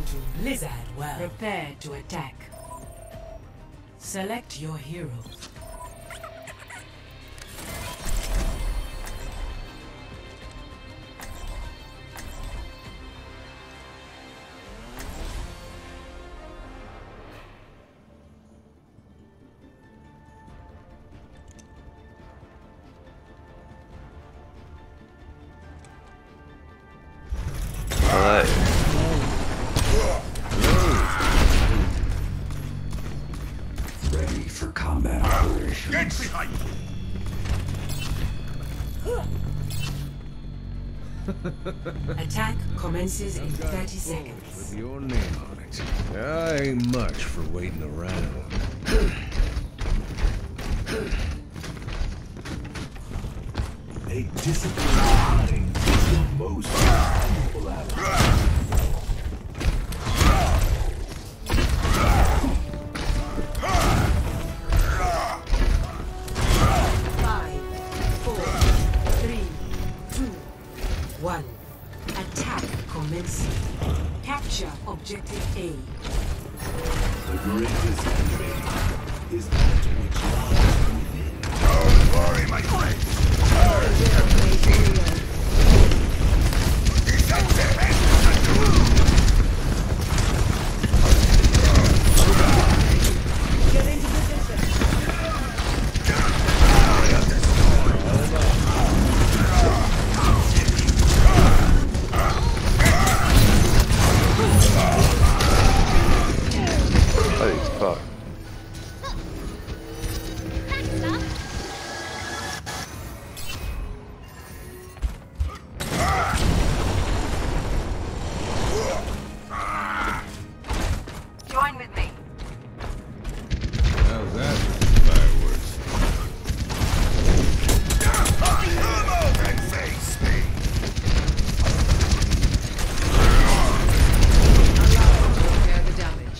to Blizzard well. Prepare to attack. Select your hero. Hello. Ready for combat operations. Get behind me! Attack commences in thirty seconds. With your name on it. I ain't much for waiting around. A disciplined mind is the most valuable ally. Five, four, three, two, one. Attack commencing. Capture objective A. The greatest enemy is that which lies within. Don't worry, my friend! Get into position. Holy fuck. Join with me. How's that for fireworks? Repair the damage.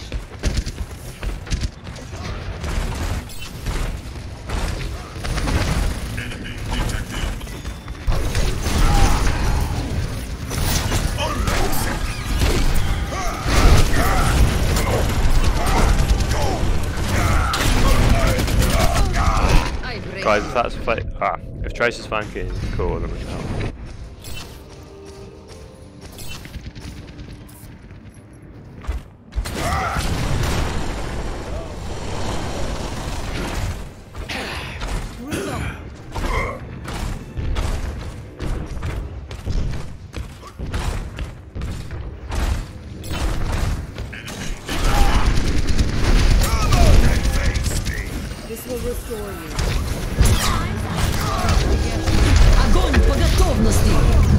Guys, if that's fake, ah, if Trace is flanking, cool, then we can help. This will restore you. Огонь по готовности!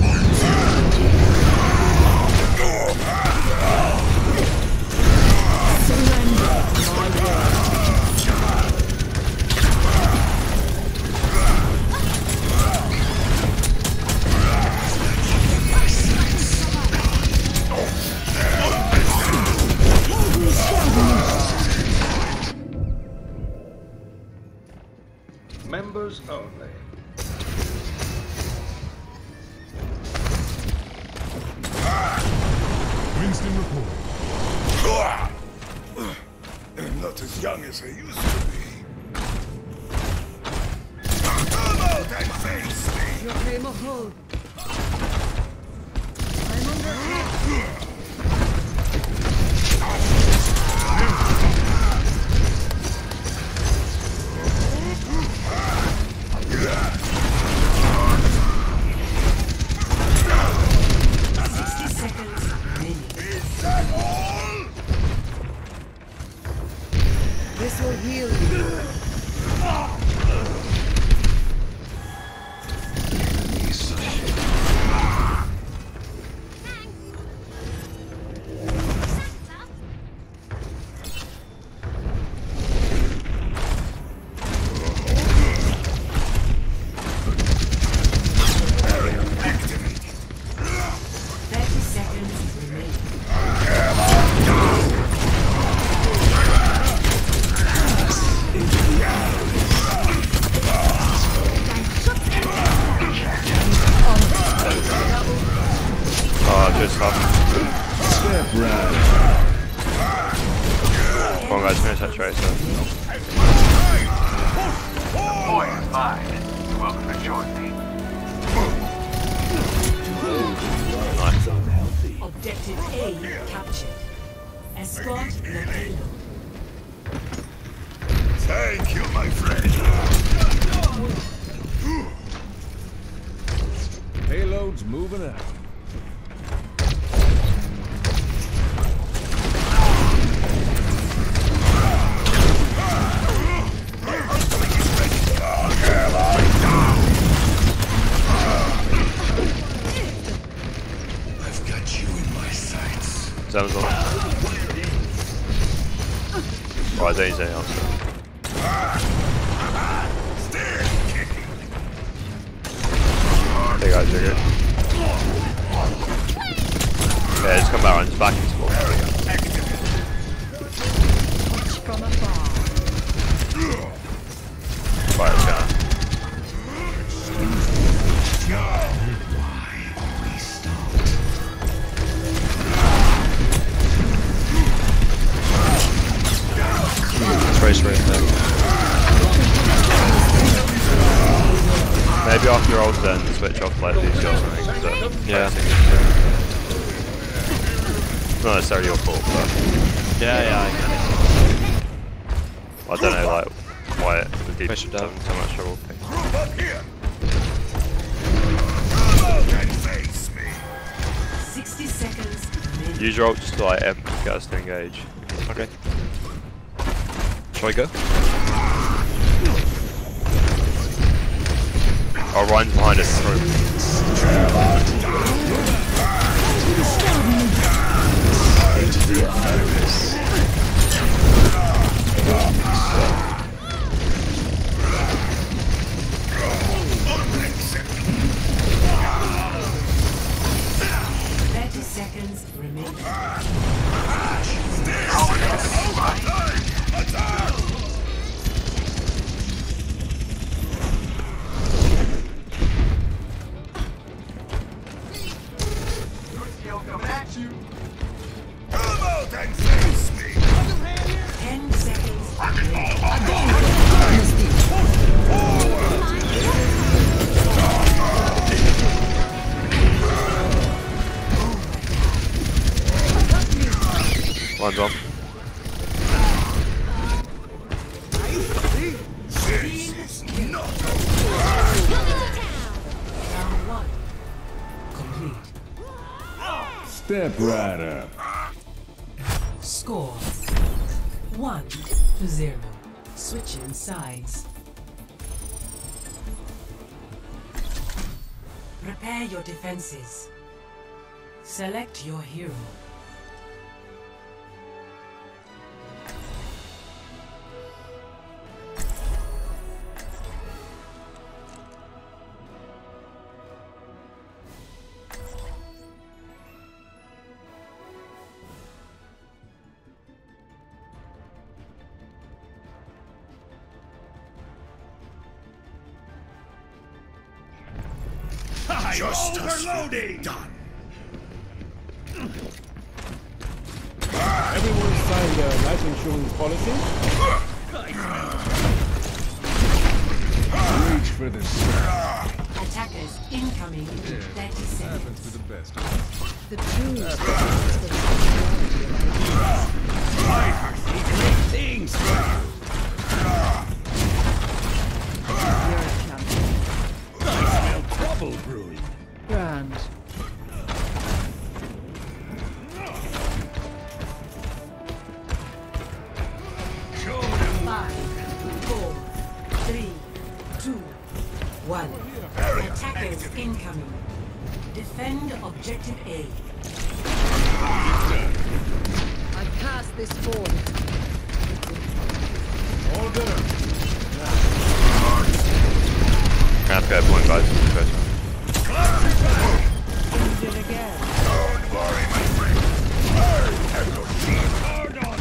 Members only. Winston report. I'm not as young as I used to be. Come out and face me! Your claim of hold. I'm under attack. sixty seconds remaining. Is that all? This will heal you. Piece of shit. Thank you, my friend. Payload's moving out. I've got you in my sights. Sounds on. Right, there he's there. Hey guys, you're good. Yeah, just come back around, just back into spawn. Right, let's go. Trace right there. Maybe after your ult then switch off like these guys or something. But yeah, I think it's not necessarily your fault, but Yeah, yeah, I get it. I don't know like why it would be having so much trouble. Sixty seconds. Use your ult just to like get us to engage. Okay. Shall I go? I'll run behind us. Thirty seconds remaining. Ten seconds. One's on. Round one. Complete. Step right up. Score. One to zero. Switching sides. Prepare your defenses. Select your hero. Just overloading. Done. Everyone signed a life insurance policy? Reach for the sun. Attackers incoming in thirty seconds. To the best. The truth Things. I smell trouble brewing. Grand. Five, four, three, two, one. Attackers incoming. Defend objective A. I cast this forward. Order. Gonna have to go point guys. Injured again. Don't worry, my friend. I have no team hard on.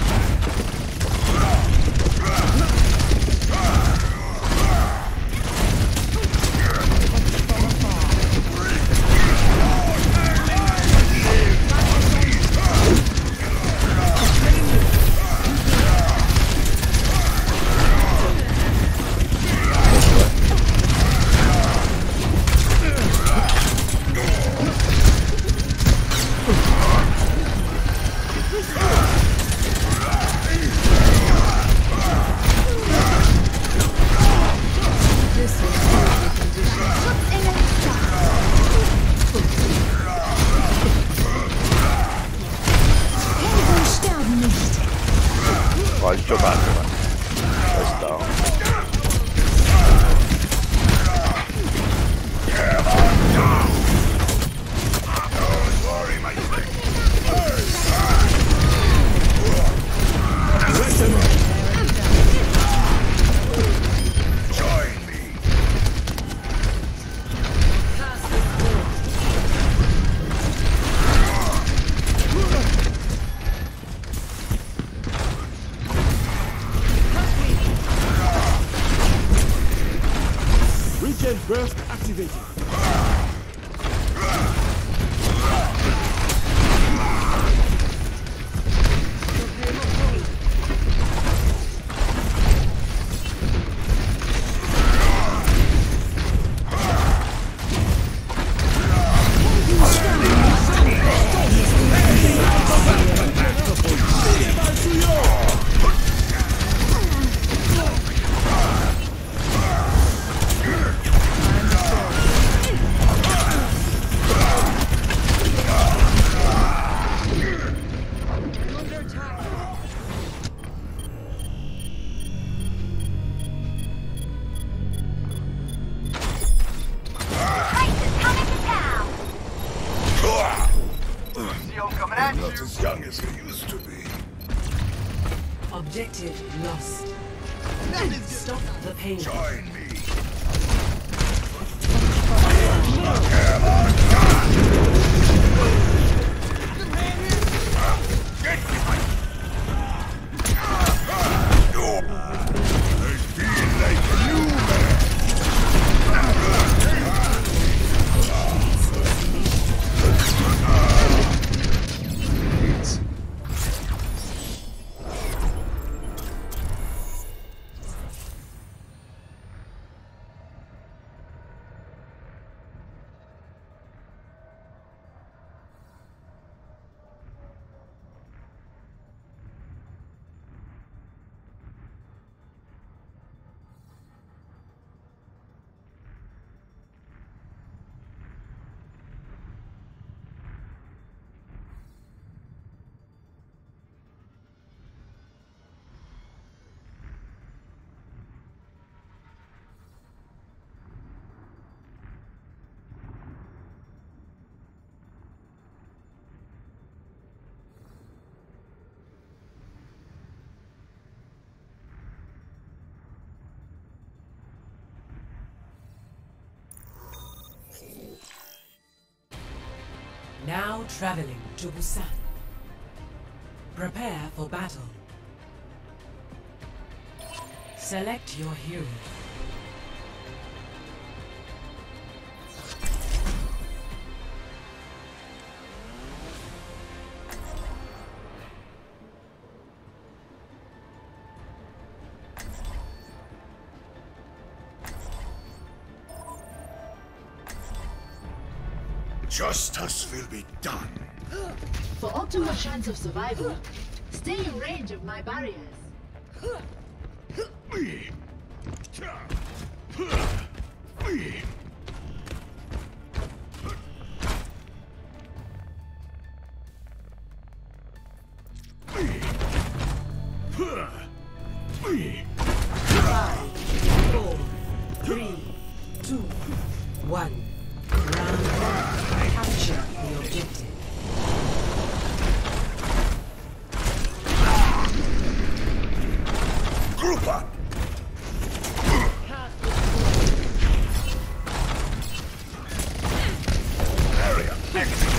down. Regen burst activated. Not as young as he used to be. Objective lost. Stop the pain. Join me. I feel like a new man. Now traveling to Busan. Prepare for battle. Select your hero. Justice will be done. For optimal chance of survival, stay in range of my barriers. Five, four, three, two, one. Round one. Capture the objective. Group up. Area exit.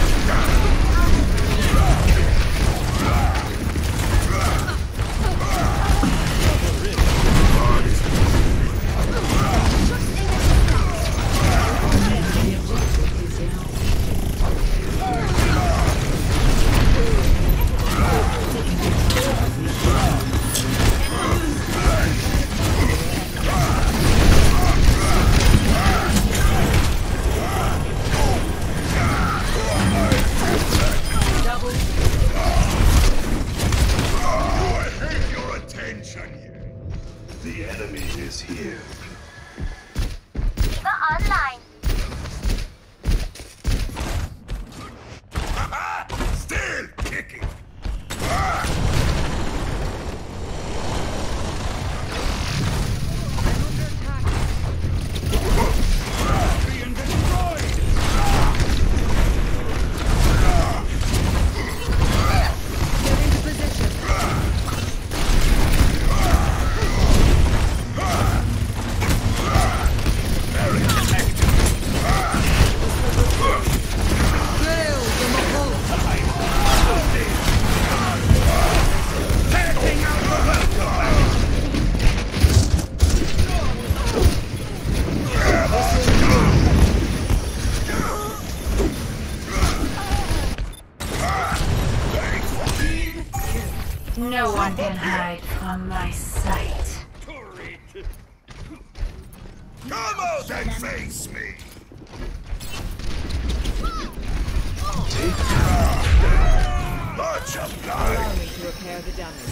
The enemy is here. Diva online. Still kicking. Come out and face me! Much Allow obliged! me to repair the damage.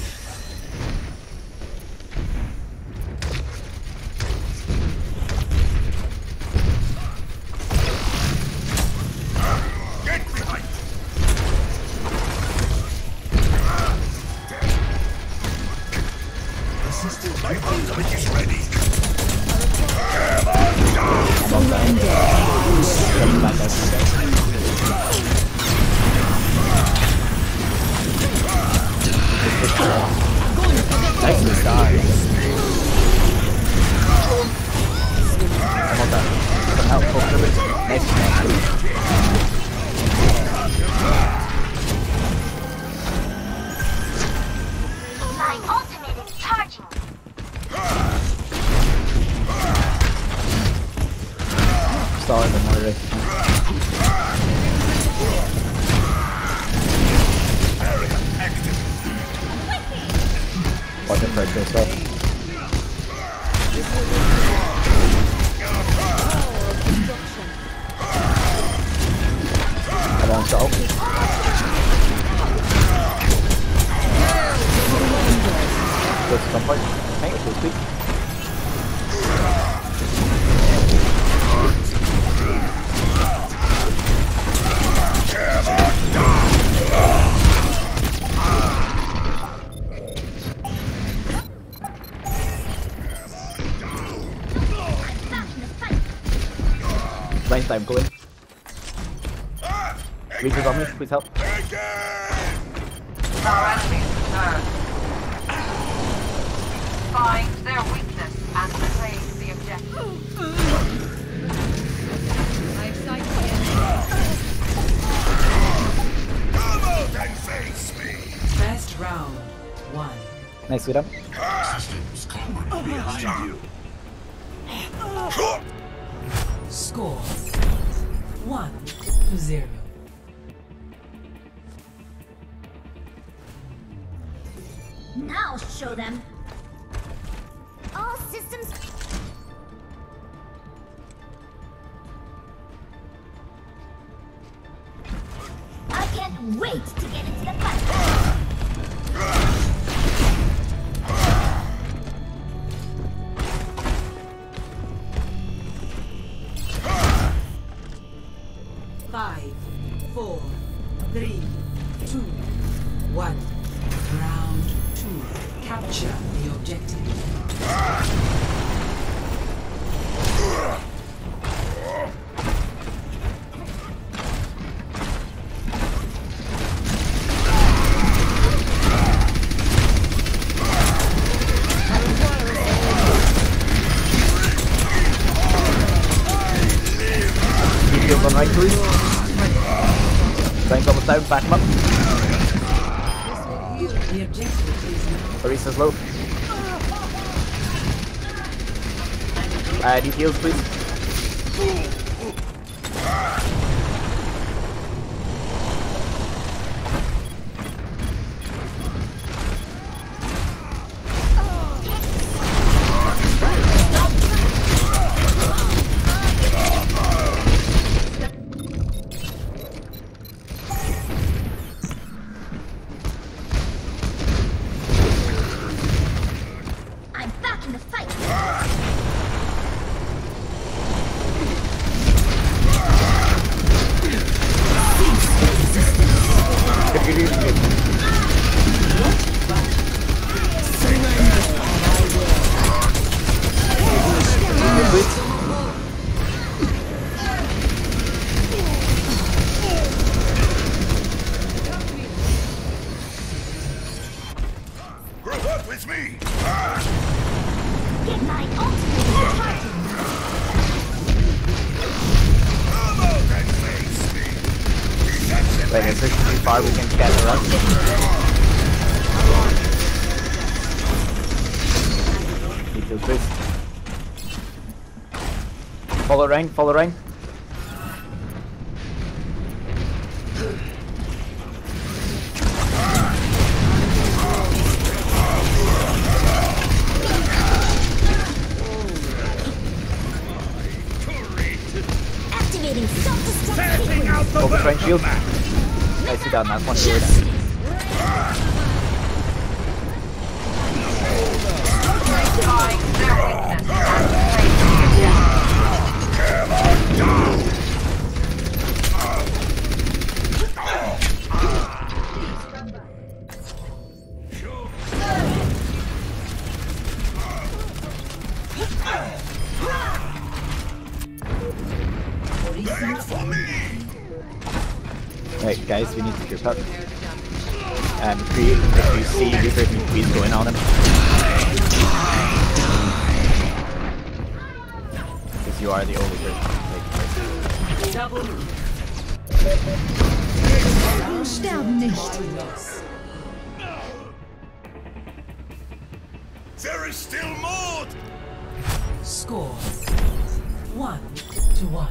Get behind! The system my ultimate is ready! Come on down! Nicely died. Come on down. Some help, pull through it. Nice. My ultimate is charging. Sorry, the murder. Watch it break this up. Come on, Salt. Good some point. Thank you, speak. Lane time, go in. Reaches on me, please help. Our enemies return. Find their weakness and claim the objective. I excite Come out and face me! First round, one. Nice, Sweetum. Systems combat behind you. Score one to zero. Now show them. All systems. I can't wait to get into the fight. Five, four, three, two, one. Round two. Capture the objective. Heals on right, please. Rain's almost down, back him up. The objective is Orisa's low. I need heals, please. I'm back in the fight. Grow up with me! Get my ultimate charging. Come out and face me! Wait, is this too far? We can get her up. Need heals, please. Follow rain, follow rain. Focus range shield. Nicely done, that's one shield. Right, guys, we need to group up. Um, create, if you see Reaper, can you please go in on him? Because you are the only person. Double. Sterben nicht. There is still more! Score. One to one.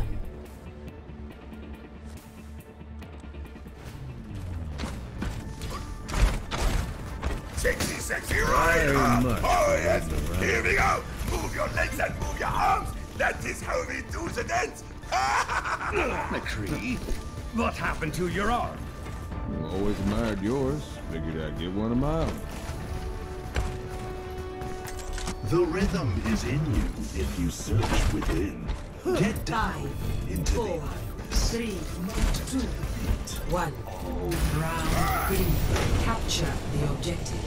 Sexy, sexy rider! Oh yes! Here we go! Move your legs and move your arms! That is how we do the dance! McCree, what happened to your arm? Always admired yours. Figured I'd get one of my own. The rhythm is in you if you search within. Get down into Four, three, two, one. Round three. Capture the objective.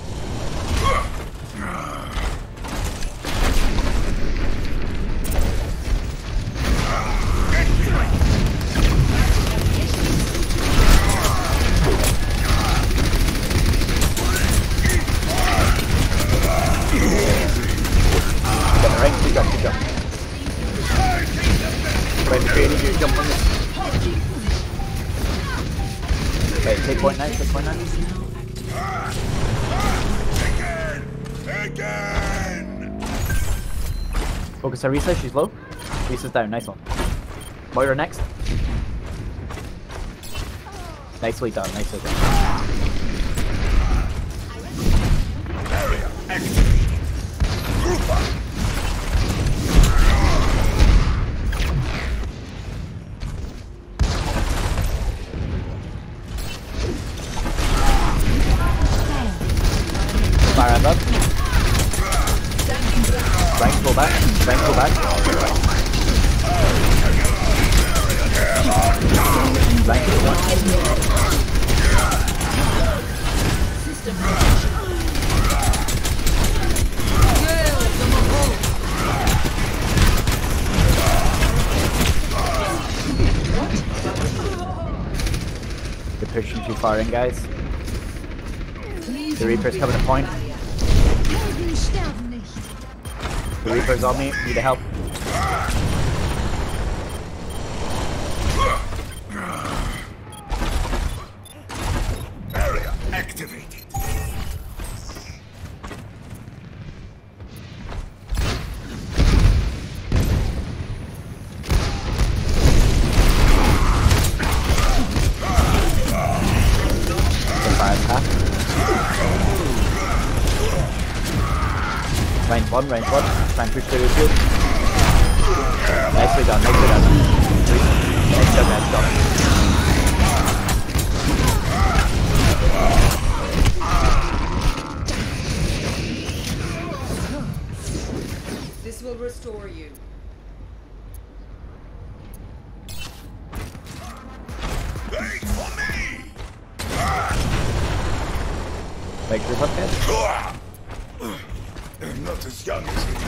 Right, good job, good job. Right, McCree, I need you to jump on this. Okay, take point nine, take point nine. Again! Again! Focus on Risa, she's low. Risa's down, nice one. Moira next. Nicely done, nicely done. Area activated. Group up. Fire above. Rank pull back. Rank pull back. Rank pull back. You're pushing too far in, guys. The Reaper's coming to point. The Reaper's on me, need help. Area activated. Range one, range one. Try and push through the field. Nicely done, nicely done. Nice job, nice job. This will restore you. Wait for me! Make group up, guys. I'm not as young as you.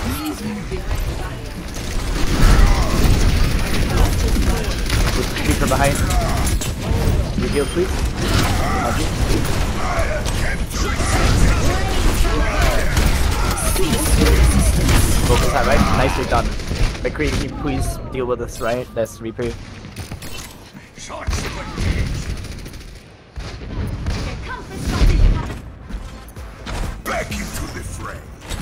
Keep her behind. You heal, please. Okay. Focus that, right? Nicely done. McCree, can you please deal with this, right? This Reaper. Back into the fray.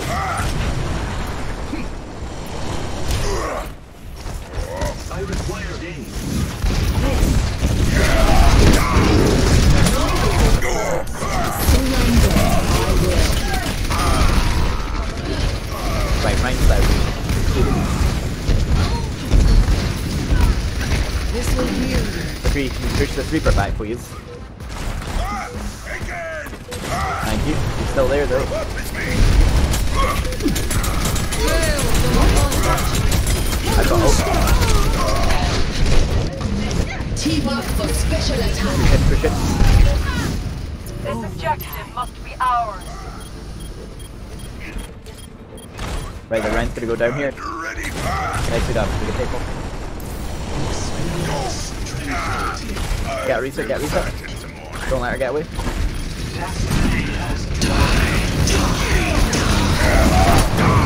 I require aid. Right, right side. This will heal you. The three, push the Reaper back, please. Thank you. He's still there though. I got ult. Team up for special attack. Push it, push it. This objective must be ours. Right, the Rein's gonna go down here. Nicely done. We can take off. Get Risa, get Risa. Don't let her get away. Die, die.